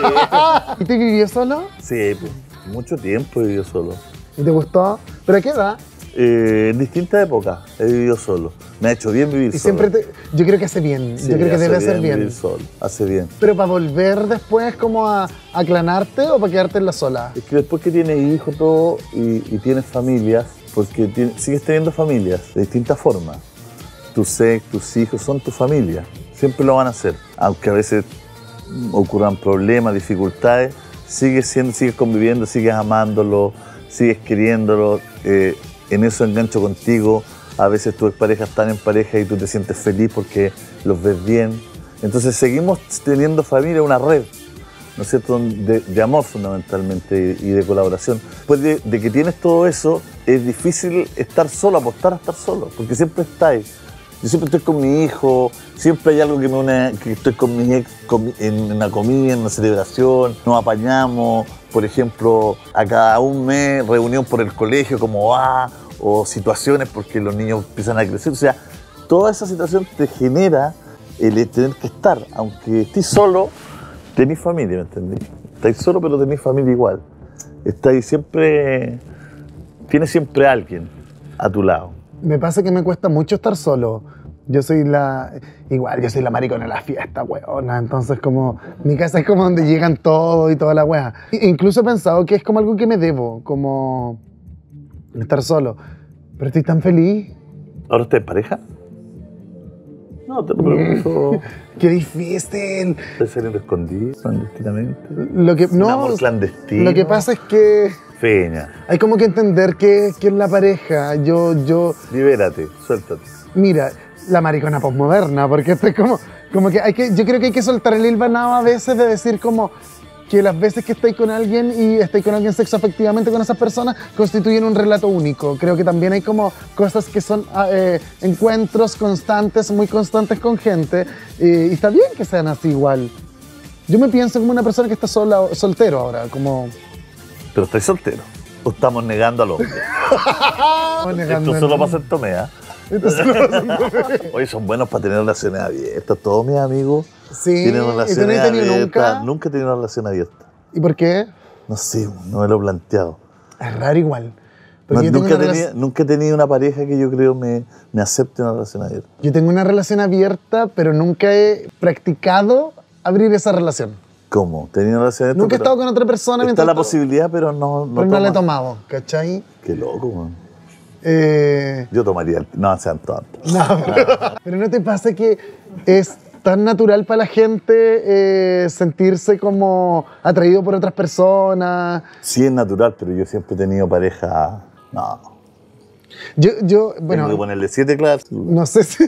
¿Y te vivió solo? Sí, pues, mucho tiempo he vivido solo. ¿Y te gustó? ¿Pero a qué edad? Eh, en distintas épocas he vivido solo. Me ha hecho bien vivir Y solo. siempre te, yo creo que hace bien, Sí, yo creo que hace debe hacer bien. vivir solo, hace bien. Pero para volver después como a aclanarte o para quedarte en la sola. Es que después que tienes hijos todo y, y tienes familias, porque tienes- sigues teniendo familias de distintas formas. Tu sex, tus hijos son tu familia. Siempre lo van a hacer. Aunque a veces ocurran problemas, dificultades, sigues, siendo, sigues conviviendo, sigues amándolo, sigues queriéndolo. Eh, en eso engancho contigo. A veces tus parejas están en pareja y tú te sientes feliz porque los ves bien. Entonces seguimos teniendo familia, una red, ¿no es cierto?, de, de amor fundamentalmente y de colaboración. Después de, de que tienes todo eso, es difícil estar solo, apostar a estar solo, porque siempre estáis. Yo siempre estoy con mi hijo, siempre hay algo que me une, que estoy con mi ex con mi- en una comida, en una celebración, nos apañamos, por ejemplo, a cada un mes, reunión por el colegio, cómo va, o situaciones porque los niños empiezan a crecer. O sea, toda esa situación te genera el tener que estar, aunque estés solo, tenés familia, ¿me entendés? Estáis solo, pero tenés familia igual. Estáis siempre, tienes siempre a alguien a tu lado. Me pasa que me cuesta mucho estar solo. Yo soy la... Igual, yo soy la maricona de la fiesta, weona. Entonces, como... Mi casa es como donde llegan todos y toda la wea. E incluso he pensado que es como algo que me debo, como... estar solo. Pero estoy tan feliz. ¿Ahora estás en pareja? No, te lo pregunto. ¡Qué difícil! ¿Estás saliendo escondido, clandestinamente? Lo que... Un No, amor clandestino. lo que pasa es que... Feña, Hay como que entender que, que es la pareja. Yo, yo... libérate, suéltate. Mira, la maricona posmoderna, porque esto es como, como que hay que, yo creo que hay que soltar el hilvanado a veces de decir como que las veces que estáis con alguien y estáis con alguien sexo afectivamente con esas personas constituyen un relato único. Creo que también hay como cosas que son ah, eh, encuentros constantes, muy constantes con gente, eh, y está bien que sean así igual. Yo me pienso como una persona que está sola, soltero ahora, como... Pero estáis soltero. ¿O estamos negando al hombre? negando Esto solo el- pasa en Tomea. Esto solo pasa en- Oye, son buenos para tener relaciones abiertas. Todos mis amigos Sí, tienen ¿y tú no relaciones has tenido abiertas. nunca? Nunca he tenido una relación abierta. ¿Y por qué? No sé, no me lo he planteado. Es raro igual. Porque No, yo, tengo nunca, he una tenido, relac- nunca he tenido una pareja que yo creo me, me acepte una relación abierta. yo tengo una relación abierta, pero nunca he practicado abrir esa relación. ¿Cómo? ¿Tenía una relación abierta? Nunca he pero estado con otra persona Está mientras la estaba- posibilidad, pero no, no, pero no la he toma. tomado, ¿cachai? Qué loco, man. Eh, Yo tomaría el... No, sean tontos. no, pero, pero ¿no te pasa que es tan natural para la gente eh, sentirse como atraído por otras personas? Sí es natural, pero yo siempre he tenido pareja... No, Yo, yo tengo que bueno, ponerle siete clases. no sé si...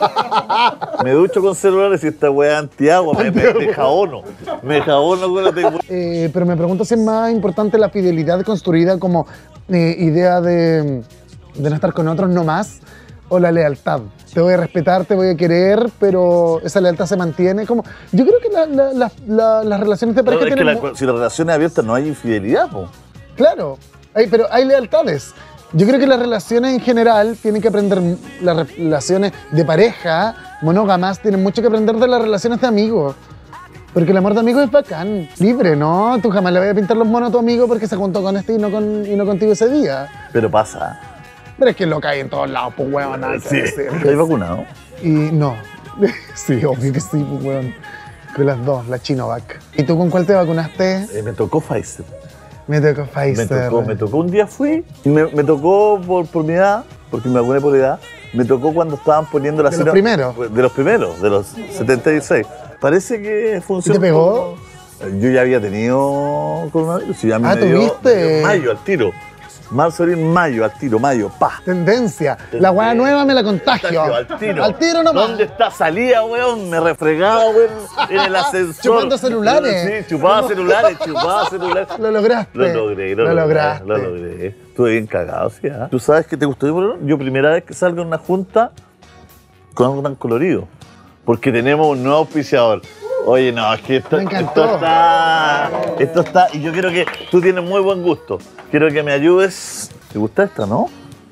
Me ducho con celulares y esta weá antiagua, me, me, me jabono. Me jabono con la tegua. Eh, pero me pregunto si es más importante la fidelidad construida como eh, idea de, de no estar con otros nomás o la lealtad. te voy a respetar, te voy a querer, pero esa lealtad se mantiene. Como, yo creo que la- la- la- la- las relaciones de Pero pareja es que tienen... la- mu- si la relación es abierta no hay infidelidad, po. Claro, hay, pero hay lealtades. Yo creo que las relaciones en general tienen que aprender, las re- relaciones de pareja, monógamas, tienen mucho que aprender de las relaciones de amigos. Porque el amor de amigo es bacán, libre, ¿no? Tú jamás le vas a pintar los monos a tu amigo porque se juntó con este y no, con, y no contigo ese día. Pero pasa. Pero es que lo cae en todos lados, pues, weón, nada que Sí. decir. ¿Estás vacunado? Y no. Sí, obvio que sí, pues, weón. Con las dos, la Chinovac. ¿Y tú con cuál te vacunaste? Eh, me tocó Pfizer. Me tocó Me Pfizer. tocó, me tocó. Un día fui, y me, me tocó por, por mi edad, porque me vacuné por edad. Me tocó cuando estaban poniendo la ¿De los sino- primeros? De los primeros, de los setenta y seis. Parece que funcionó. ¿Y te pegó? Yo ya había tenido coronavirus. Y ya me Ah, dio- ¿tuviste? me dio mayo al tiro. Marzo, abril, mayo al tiro, mayo, pa. Tendencia. La weá nueva me la contagio. Al tiro. Al tiro nomás. ¿Dónde está salida, weón? Me refregaba, weón, en el ascensor. Chupando celulares. Sí, chupaba celulares, chupaba celulares. Lo lograste. Lo logré, lo, Lo logré, lograste. Lo logré. Estuve bien cagado, ¿sí? ¿Ah? ¿Tú sabes que te gustó? Yo, yo primera vez que salgo en una junta con algo tan colorido. Porque tenemos un nuevo auspiciador. Oye, no, es que esto, Me encantó. esto está... Esto está... Y yo quiero que... Tú tienes muy buen gusto. Quiero que me ayudes. ¿Te gusta esta, no?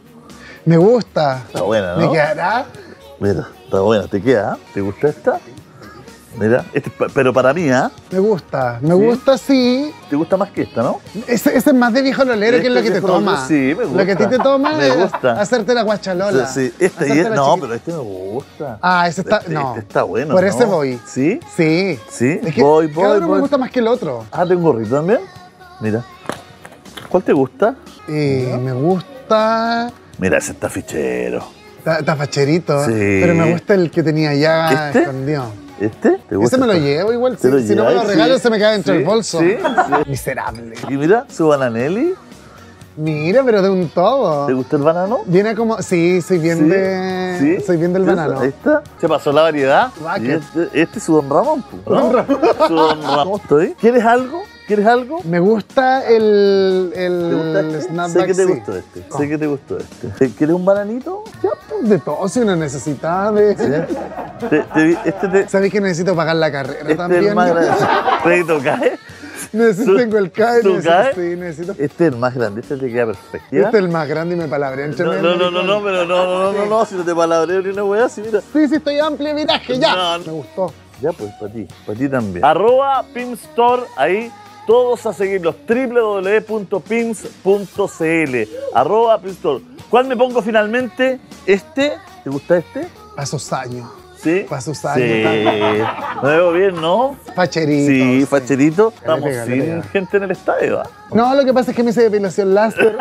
Me gusta. Está buena, ¿Me ¿no? quedará? Mira, está buena. ¿Te queda? ¿Te gusta esta? Mira, este, es pa- pero para mí, ¿ah? Me gusta. Me ¿Sí? gusta, sí. ¿Te gusta más que esta, no? Ese, ese es más de viejo lolero, que es lo Este que te viejo lolero, toma. sí, me Lo que a ti gusta. te toma Me es gusta. hacerte la guachalola. Sí, este y Hacerte es, la no, chiquita. pero este me gusta. Ah, ese está... Este, no. este está bueno, Por ¿no? ese voy. ¿Sí? Sí. Sí, Es que voy, voy, cada uno voy. me gusta más que el otro. Ah, tengo un gorrito también. Mira. ¿Cuál te gusta? Eh, me gusta... Mira, ese está fichero. Está, está facherito. Sí. Pero me gusta el que tenía ya ¿Este? escondido. ¿Este? ¿Te gusta? Ese me lo esta? llevo igual. ¿Te Si, lo si no me lo llevas? regalo, Sí. se me cae dentro Sí, del bolso. sí, sí. Miserable. Y mira, su bananelli. Mira, pero de un todo. ¿Te gusta el banano? Viene como... Sí, soy bien Sí, de... sí. Soy bien del ¿Sí? banano. Ahí está. Se pasó la variedad. Bucket. Y este, este es su Don Ramón. po, ¿no? Don Ramón. Su Don Ramón. ¿Cómo estoy? ¿Quieres algo? ¿Quieres algo? Me gusta el... el ¿Te gusta este? snapback, Sé que te sí. gustó este. Sé que te gustó este. ¿Quieres un bananito? Ya, pues, de todo, si uno necesita de... ¿Sí? Te- te- este te, ¿Sabéis que necesito pagar la carrera este es también? el más grande. ¿Crédito cae? Necesito, ¿Tú- tengo el C A E, tú necesito, caes? sí, necesito... Este es el más grande, este te queda perfecto. ¿ya? Este es el más grande y me palabré entre No, medio, no, no, no, no, maricón. pero no, no, no, no, no, si no te palabreo ni una weá, si mira. Sí, sí, estoy amplio de viraje, ya. No, no. Me gustó. Ya, pues, para ti, para ti también. Arroba Pimstore, ahí todos a seguirlos, doble u doble u doble u punto pims punto c l. Arroba Pimstore. ¿Cuál me pongo finalmente? ¿Este? ¿Te gusta este? Pasos años. ¿Sí? Pa' sus Sí. años, Me veo bien, ¿no? Facherito. Sí, facherito. Le Estamos pega, le sin pega. gente en el estadio, ¿ah? No, lo que pasa es que me hice depilación láser.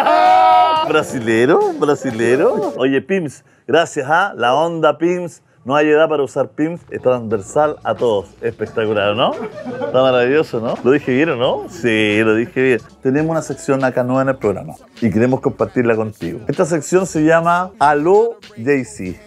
Brasilero, brasilero. Oye, Pims, gracias a la onda Pims. No hay edad para usar Pims, es transversal a todos. Espectacular, ¿no? Está maravilloso, ¿no? ¿Lo dije bien o no? Sí, lo dije bien. Tenemos una sección acá nueva en el programa y queremos compartirla contigo. Esta sección se llama Aló Jay-Z.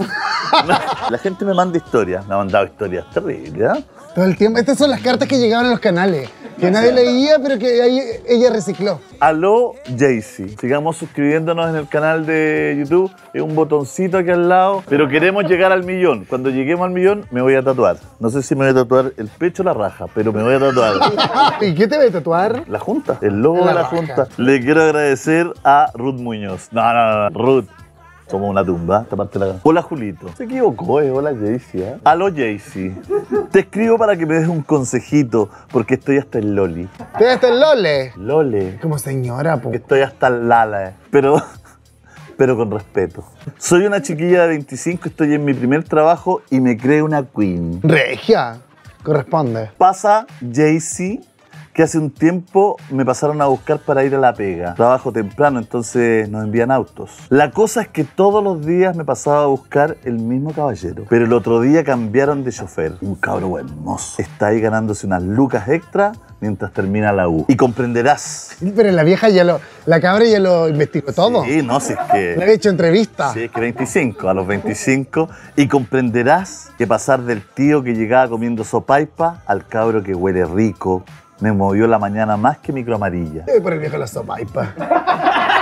La gente me manda historias, me ha mandado historias terribles, ¿ah? Todo el tiempo. Estas son las cartas que llegaban a los canales. Que nadie leía, pero que ahí ella recicló. Aló Jay-Z. Sigamos suscribiéndonos en el canal de YouTube. Es un botoncito aquí al lado. Pero queremos llegar al millón. Cuando lleguemos al millón, me voy a tatuar. No sé si me voy a tatuar el pecho o la raja, pero me voy a tatuar. ¿Y qué te voy a tatuar? La Junta, el logo La de la raja. Junta. Le quiero agradecer a Ruth Muñoz. No, no, no, no. Ruth. Como una tumba, esta parte de la... Hola, Julito. Se equivocó, eh. Hola, Jaycee. ¿eh? Aló, Jaycee. Te escribo para que me des un consejito, porque estoy hasta el Loli. ¿Te hasta el Lole? Lole. Como señora, po. Que estoy hasta el Lala, eh. Pero, pero con respeto. Soy una chiquilla de veinticinco, estoy en mi primer trabajo y me creo una queen. Regia. Corresponde. Pasa Jaycee, que hace un tiempo me pasaron a buscar para ir a la pega. Trabajo temprano, entonces nos envían autos. La cosa es que todos los días me pasaba a buscar el mismo caballero. Pero el otro día cambiaron de chofer. Un cabro hermoso. Está ahí ganándose unas lucas extra mientras termina la U. Y comprenderás. Pero la vieja ya lo... La cabra ya lo investigó todo. Sí, no, si es que... Le había hecho entrevista. Sí, es que veinticinco, a los veinticinco, y comprenderás que pasar del tío que llegaba comiendo sopaipa al cabro que huele rico me movió la mañana más que micro amarilla. Eh, por el viejo la sopaipa.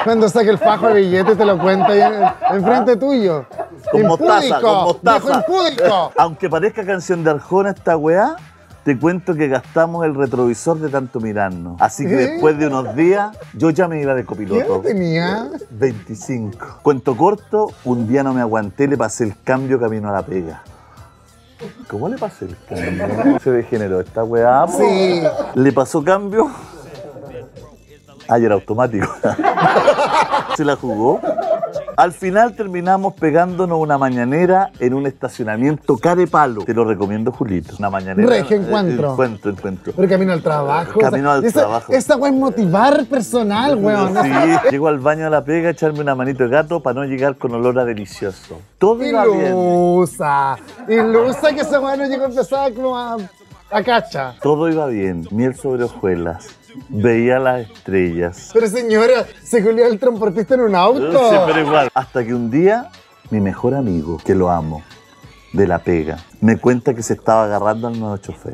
cuando saque el fajo de billete te lo cuenta ahí en, enfrente tuyo. Con mostaza, Impúdico, con mostaza. viejo impúdico. Aunque parezca canción de Arjona esta weá, te cuento que gastamos el retrovisor de tanto mirarnos. Así que ¿Eh? después de unos días, yo ya me iba de ¿Qué copiloto. tenía? veinticinco. Cuento corto, un día no me aguanté, le pasé el cambio camino a la pega. ¿Cómo le pasé el cambio? Se degeneró esta weá. po. Sí. Le pasó cambio. Ah, y era automático. Se la jugó. Al final terminamos pegándonos una mañanera en un estacionamiento carepalo. Te lo recomiendo, Julito. Una mañanera. Regio encuentro. Eh, Encuentro, encuentro. Pero camino al trabajo. Camino al esa, trabajo. Esa weá es motivar personal, weón. Sí, llego al baño de la pega a echarme una manito de gato para no llegar con olor a delicioso. Todo iba bien. Ilusa. Ilusa que esa weá no llegó a empezar como a, a cacha. Todo iba bien. Miel sobre hojuelas. Veía las estrellas. Pero señora, se culió el transportista en un auto. Sí, pero igual. Hasta que un día, mi mejor amigo, que lo amo, de la pega, me cuenta que se estaba agarrando al nuevo chofer.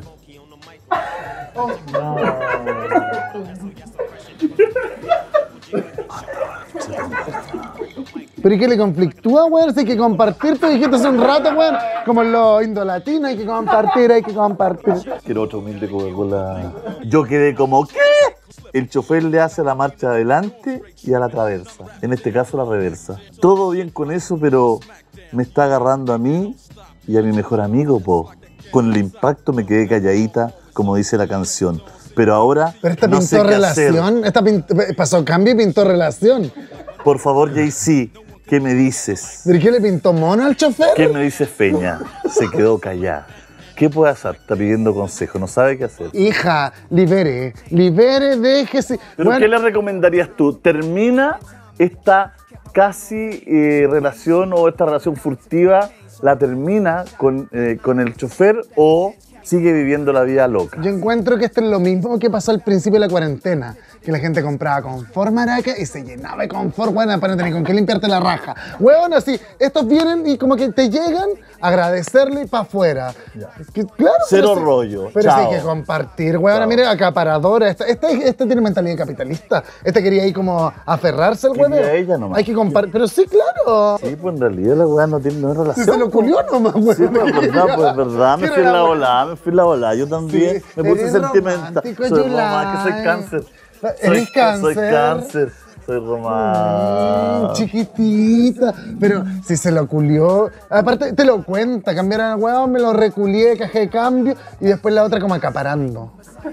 Pero ¿y qué le conflictúa, weón? Si hay que compartir, tú dijiste hace un rato, weón. Como en los indolatinos, hay que compartir, hay que compartir. Quiero otro humilde Coca-Cola. Yo quedé como, ¿qué? El chofer le hace la marcha adelante y a la traversa. En este caso, la reversa. Todo bien con eso, pero me está agarrando a mí y a mi mejor amigo, po. Con el impacto me quedé calladita, como dice la canción. Pero ahora Pero esta no pintó sé qué hacer. relación, esta pint- pasó cambio y pintó relación. Por favor, Jay-Z, ¿qué me dices? ¿Pero qué le pintó mono al chofer? ¿Qué me dice Feña? Se quedó callada. ¿Qué puede hacer? Está pidiendo consejo, no sabe qué hacer. Hija, libere, libere, déjese. ¿Pero Bueno, qué le recomendarías tú? ¿Termina esta casi eh, relación o esta relación furtiva, la termina con, eh, con el chofer o sigue viviendo la vida loca? yo encuentro que esto es lo mismo que pasó al principio de la cuarentena. Que la gente compraba confort maraca y se llenaba de confort, bueno, para no tener con qué limpiarte la raja. Huevón, así, estos vienen y como que te llegan a agradecerle y para afuera. Que, claro, Cero pero sí- rollo, Pero chao. sí hay que compartir, huevona, Chao. mire, acaparadora. Esta, esta, esta tiene mentalidad capitalista. Esta quería ir como aferrarse al Quería huevón. ella nomás. Hay que compartir, pero sí, claro. Sí, pues en realidad la weá no tiene no es Si relación. se lo culió nomás, huevón. Sí, pues es verdad, pues es verdad, me Mira fui en la la- volada, me fui en la volada. Yo también Sí, me puse eres sentimental. romántico, Soy Yulai. romántico, que soy cáncer. Eres Soy- Soy cáncer. cáncer, soy Mm, romántico. chiquitita, pero si se lo culió, aparte te lo cuenta, cambiar al huevo, me lo reculié, cajé de cambio y después la otra como acaparando.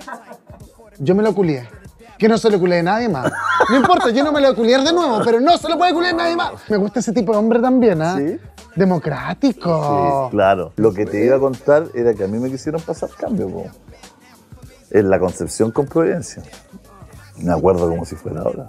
Yo me lo culié. Que no se lo culié a nadie más. No importa, yo no me lo voy a culiar de nuevo, pero no se lo puede culiar nadie más. Me gusta ese tipo de hombre también, ¿ah? Sí. Democrático. Sí, claro. Lo que te iba a contar era que a mí me quisieron pasar cambio, po. En la Concepción con Providencia. Me acuerdo como si fuera ahora.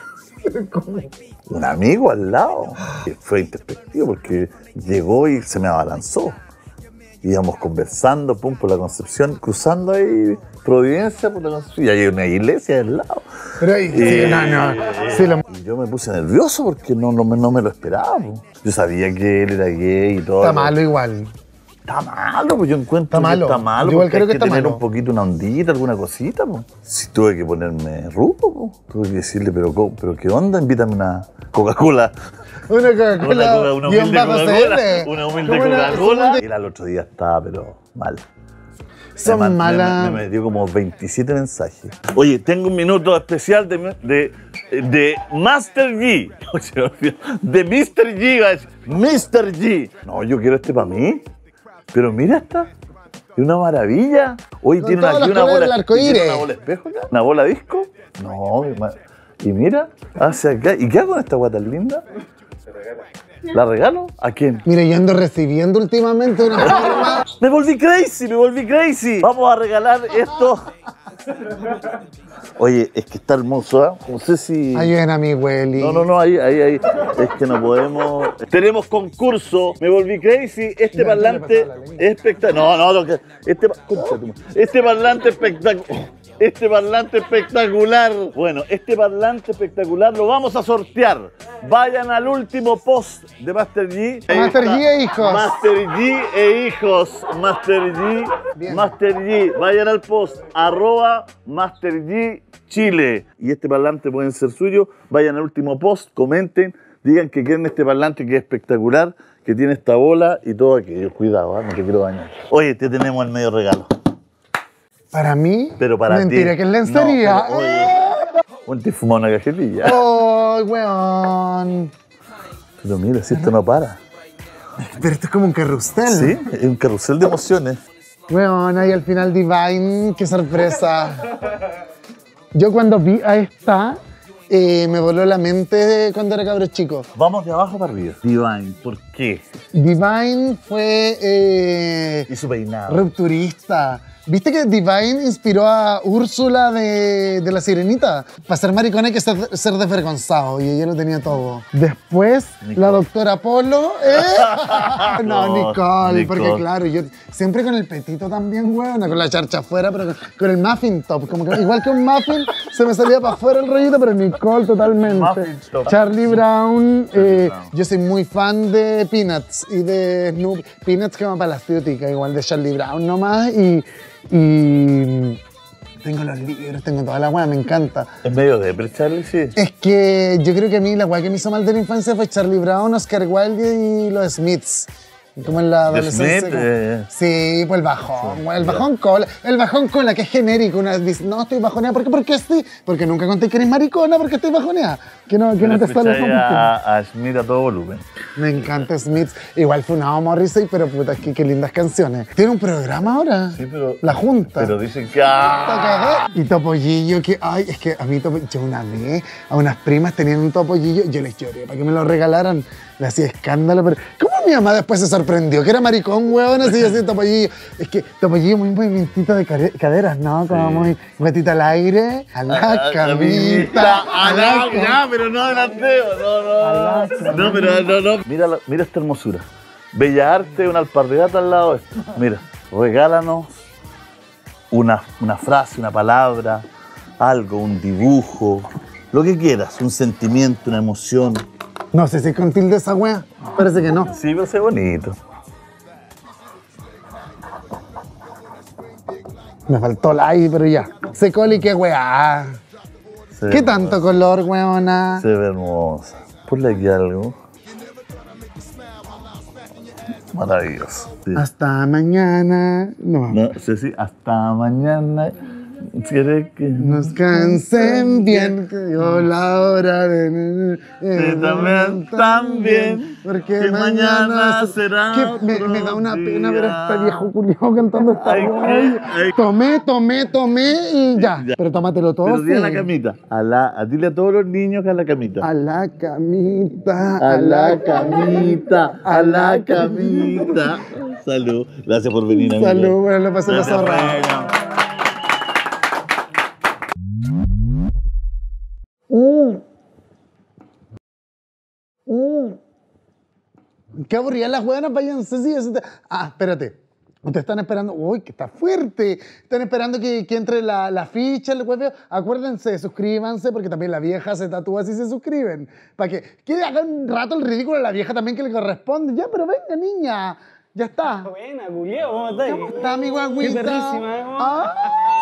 Un amigo al lado. Que fue introspectivo porque llegó y se me abalanzó. Íbamos conversando, pum, por la Concepción, cruzando ahí Providencia por la Concepción. Y hay una iglesia al lado. Pero ahí, sí, no, no. Sí, lo- Y yo me puse nervioso porque no, no, me- no me lo esperaba, po. Yo sabía que él era gay y todo. está malo igual. Está malo, pues yo encuentro Está que malo. está malo. Yo igual porque creo hay que que está tener malo. un poquito una ondita, alguna cosita, pues. Si tuve que ponerme rudo, pues. Tuve que decirle, pero, co- pero ¿qué onda? Invítame una Coca-Cola. Una Coca-Cola. Una, Coca- una guión humilde bajo Coca-Cola. C L. Una humilde ¿Cómo era? Coca-Cola. Son Y el otro día estaba, pero mal. Son me, man- me- malas. Me, me dio como veintisiete mensajes. Oye, tengo un minuto especial de, de, de Master G. Oye, de mister G. iba a decir, mister G. No, yo quiero este para mí. Pero mira esta. Es una maravilla. Hoy Con tiene todos una, aquí los una colores bola. del arco ¿y tiene iris. una bola espejo acá? ¿Una bola disco? No. ma- Y mira, hacia acá. ¿Y qué hago con esta guata linda? ¿La regalo? ¿A quién? Mire, yo ando recibiendo últimamente una forma. Me volví crazy, me volví crazy. Vamos a regalar esto. Oye, es que está hermoso, ¿eh? No sé si... Ayuden a mi Welly. No, no, no, ahí, ahí, ahí. Es que no podemos... Tenemos concurso. Me volví crazy. Este parlante espectacular. No, no, lo que... Este, pa- Concha tu madre. Este parlante espectacular. este parlante espectacular. Bueno, este parlante espectacular lo vamos a sortear. Vayan al último post de Master G. Ahí Master está. G e hijos. Master G e hijos. Master G. Bien. Master G. Vayan al post. Arroba Master G Chile. Y este parlante pueden ser suyo. Vayan al último post, comenten, digan que quieren este parlante que es espectacular, que tiene esta bola y todo aquello. Cuidado, ¿eh? No te quiero dañar. Oye, te tenemos el medio regalo. Para mí, Pero para mentira ti. que es lencería. No, pero, oye, un te fumó una cajetilla. ¡Oh, weón! Pero mira, si esto no para. Pero esto es como un carrusel. Sí, es un carrusel de emociones. Weón, ahí al final Divine, qué sorpresa. Yo cuando vi a esta, eh, me voló la mente de cuando era cabro chico. Vamos de abajo para arriba. Divine, ¿por qué? Divine fue eh, Y su peinado. rupturista. ¿Viste que Divine inspiró a Úrsula de, de La Sirenita? Para ser maricona hay que ser, ser desvergonzado, y ella lo tenía todo. Después, Nicole. la doctora Polo. ¿eh? No, No, Nicole, porque Nicole. claro, yo siempre con el petito también, weón, con la charcha afuera, pero con, con el muffin top. Como que, igual que un muffin, se me salía para afuera el rollito, pero Nicole totalmente. Muffin top. Charlie Brown, Charlie eh, Brown. yo soy muy fan de Peanuts y de Snoopy. Peanuts como para las tíuticas, igual de Charlie Brown nomás. Y, y tengo los libros, tengo toda la weá, me encanta. Es medio de Charlie, sí. Es que yo creo que a mí la weá que me hizo mal de la infancia fue Charlie Brown, Oscar Wilde y los Smiths. Como en la The adolescencia. Smith, como- eh. Sí, pues el bajón, weá, el bajón cola. El bajón cola, que es genérico. Una vez dice, no, estoy bajoneada. ¿Por qué? Porque sí. Porque nunca conté que eres maricona, porque estoy bajoneada. Que no, que Pero no te sale escucháis a, a Smith a todo volumen. Me encanta Smiths. Igual funado Morrissey, pero puta, qué, qué lindas canciones. Tiene un programa ahora. Sí, pero... La Junta. Pero dicen que... ¡ah! Y Topollillo, que, ay, es que a mí Topo- yo una vez a unas primas tenían un Topollillo, yo les lloré para que me lo regalaran, le hacía escándalo, pero ¿cómo mi mamá después se sorprendió? Que era maricón, huevón, así, así, Topollillo. Es que Topollillo muy movimentito de care- caderas, ¿no? Como Sí. muy guatita al aire, a la Ah, camita, a la ya, pero no delanteo, no, no. A la No, pero no, no. Mira, la- mira esta hermosura. Bella arte, una alpargata al lado de esto. Mira, regálanos una, una frase, una palabra, algo, un dibujo, lo que quieras, un sentimiento, una emoción. No sé si es con tilde esa wea, parece que no. Sí, pero es bonito. Me faltó la I, pero ya. Se coli, qué weá. Se ve ¿Qué hermosa, tanto color, weona? Se ve hermosa. Ponle aquí algo. Maravilloso. Sí. Hasta mañana. No. No, sí, sí, hasta mañana. ¿Quiere que Nos cansen bien, que llegó la hora de... Sí, también, también, porque que mañana, mañana se- será que me, me da otro una pena ver a este día. viejo culiao cantando esta Ay, wea. qué- ay. Tomé, tomé, tomé y ya. Ya. Pero tómatelo todo, Pero di a sí. la camita. A la, a dile a todos los niños que a la camita. A la camita, A la camita, a la camita. Salud. Gracias por venir, amigo. Salud, bueno, lo pasé la Gracias, zorra. reina. Mm. Mm. Qué aburridas las hueonas, váyanse, sí, eso te- Ah, espérate. Ustedes están esperando, uy, que está fuerte. Están esperando que, que entre la, la ficha, el hueveo. Acuérdense, suscríbanse, porque también la vieja se tatúa si se suscriben. Para que, que hagan un rato el ridículo a la vieja también que le corresponde. Ya, pero venga, niña. Ya está. Buena, Julio, ¿cómo estás? ¿Cómo está mi guaguita? Qué perrísima, ¿eh? Ah.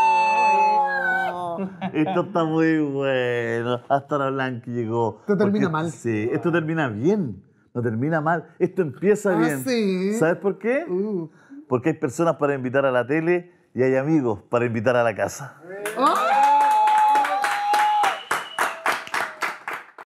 Esto está muy bueno. Hasta la Blanca llegó. Esto termina Porque- mal. Sí, esto termina bien. No termina mal. Esto empieza Ah, bien. ¿sí? ¿Sabes por qué? Uh. Porque hay personas para invitar a la tele y hay amigos para invitar a la casa. ¡Ah!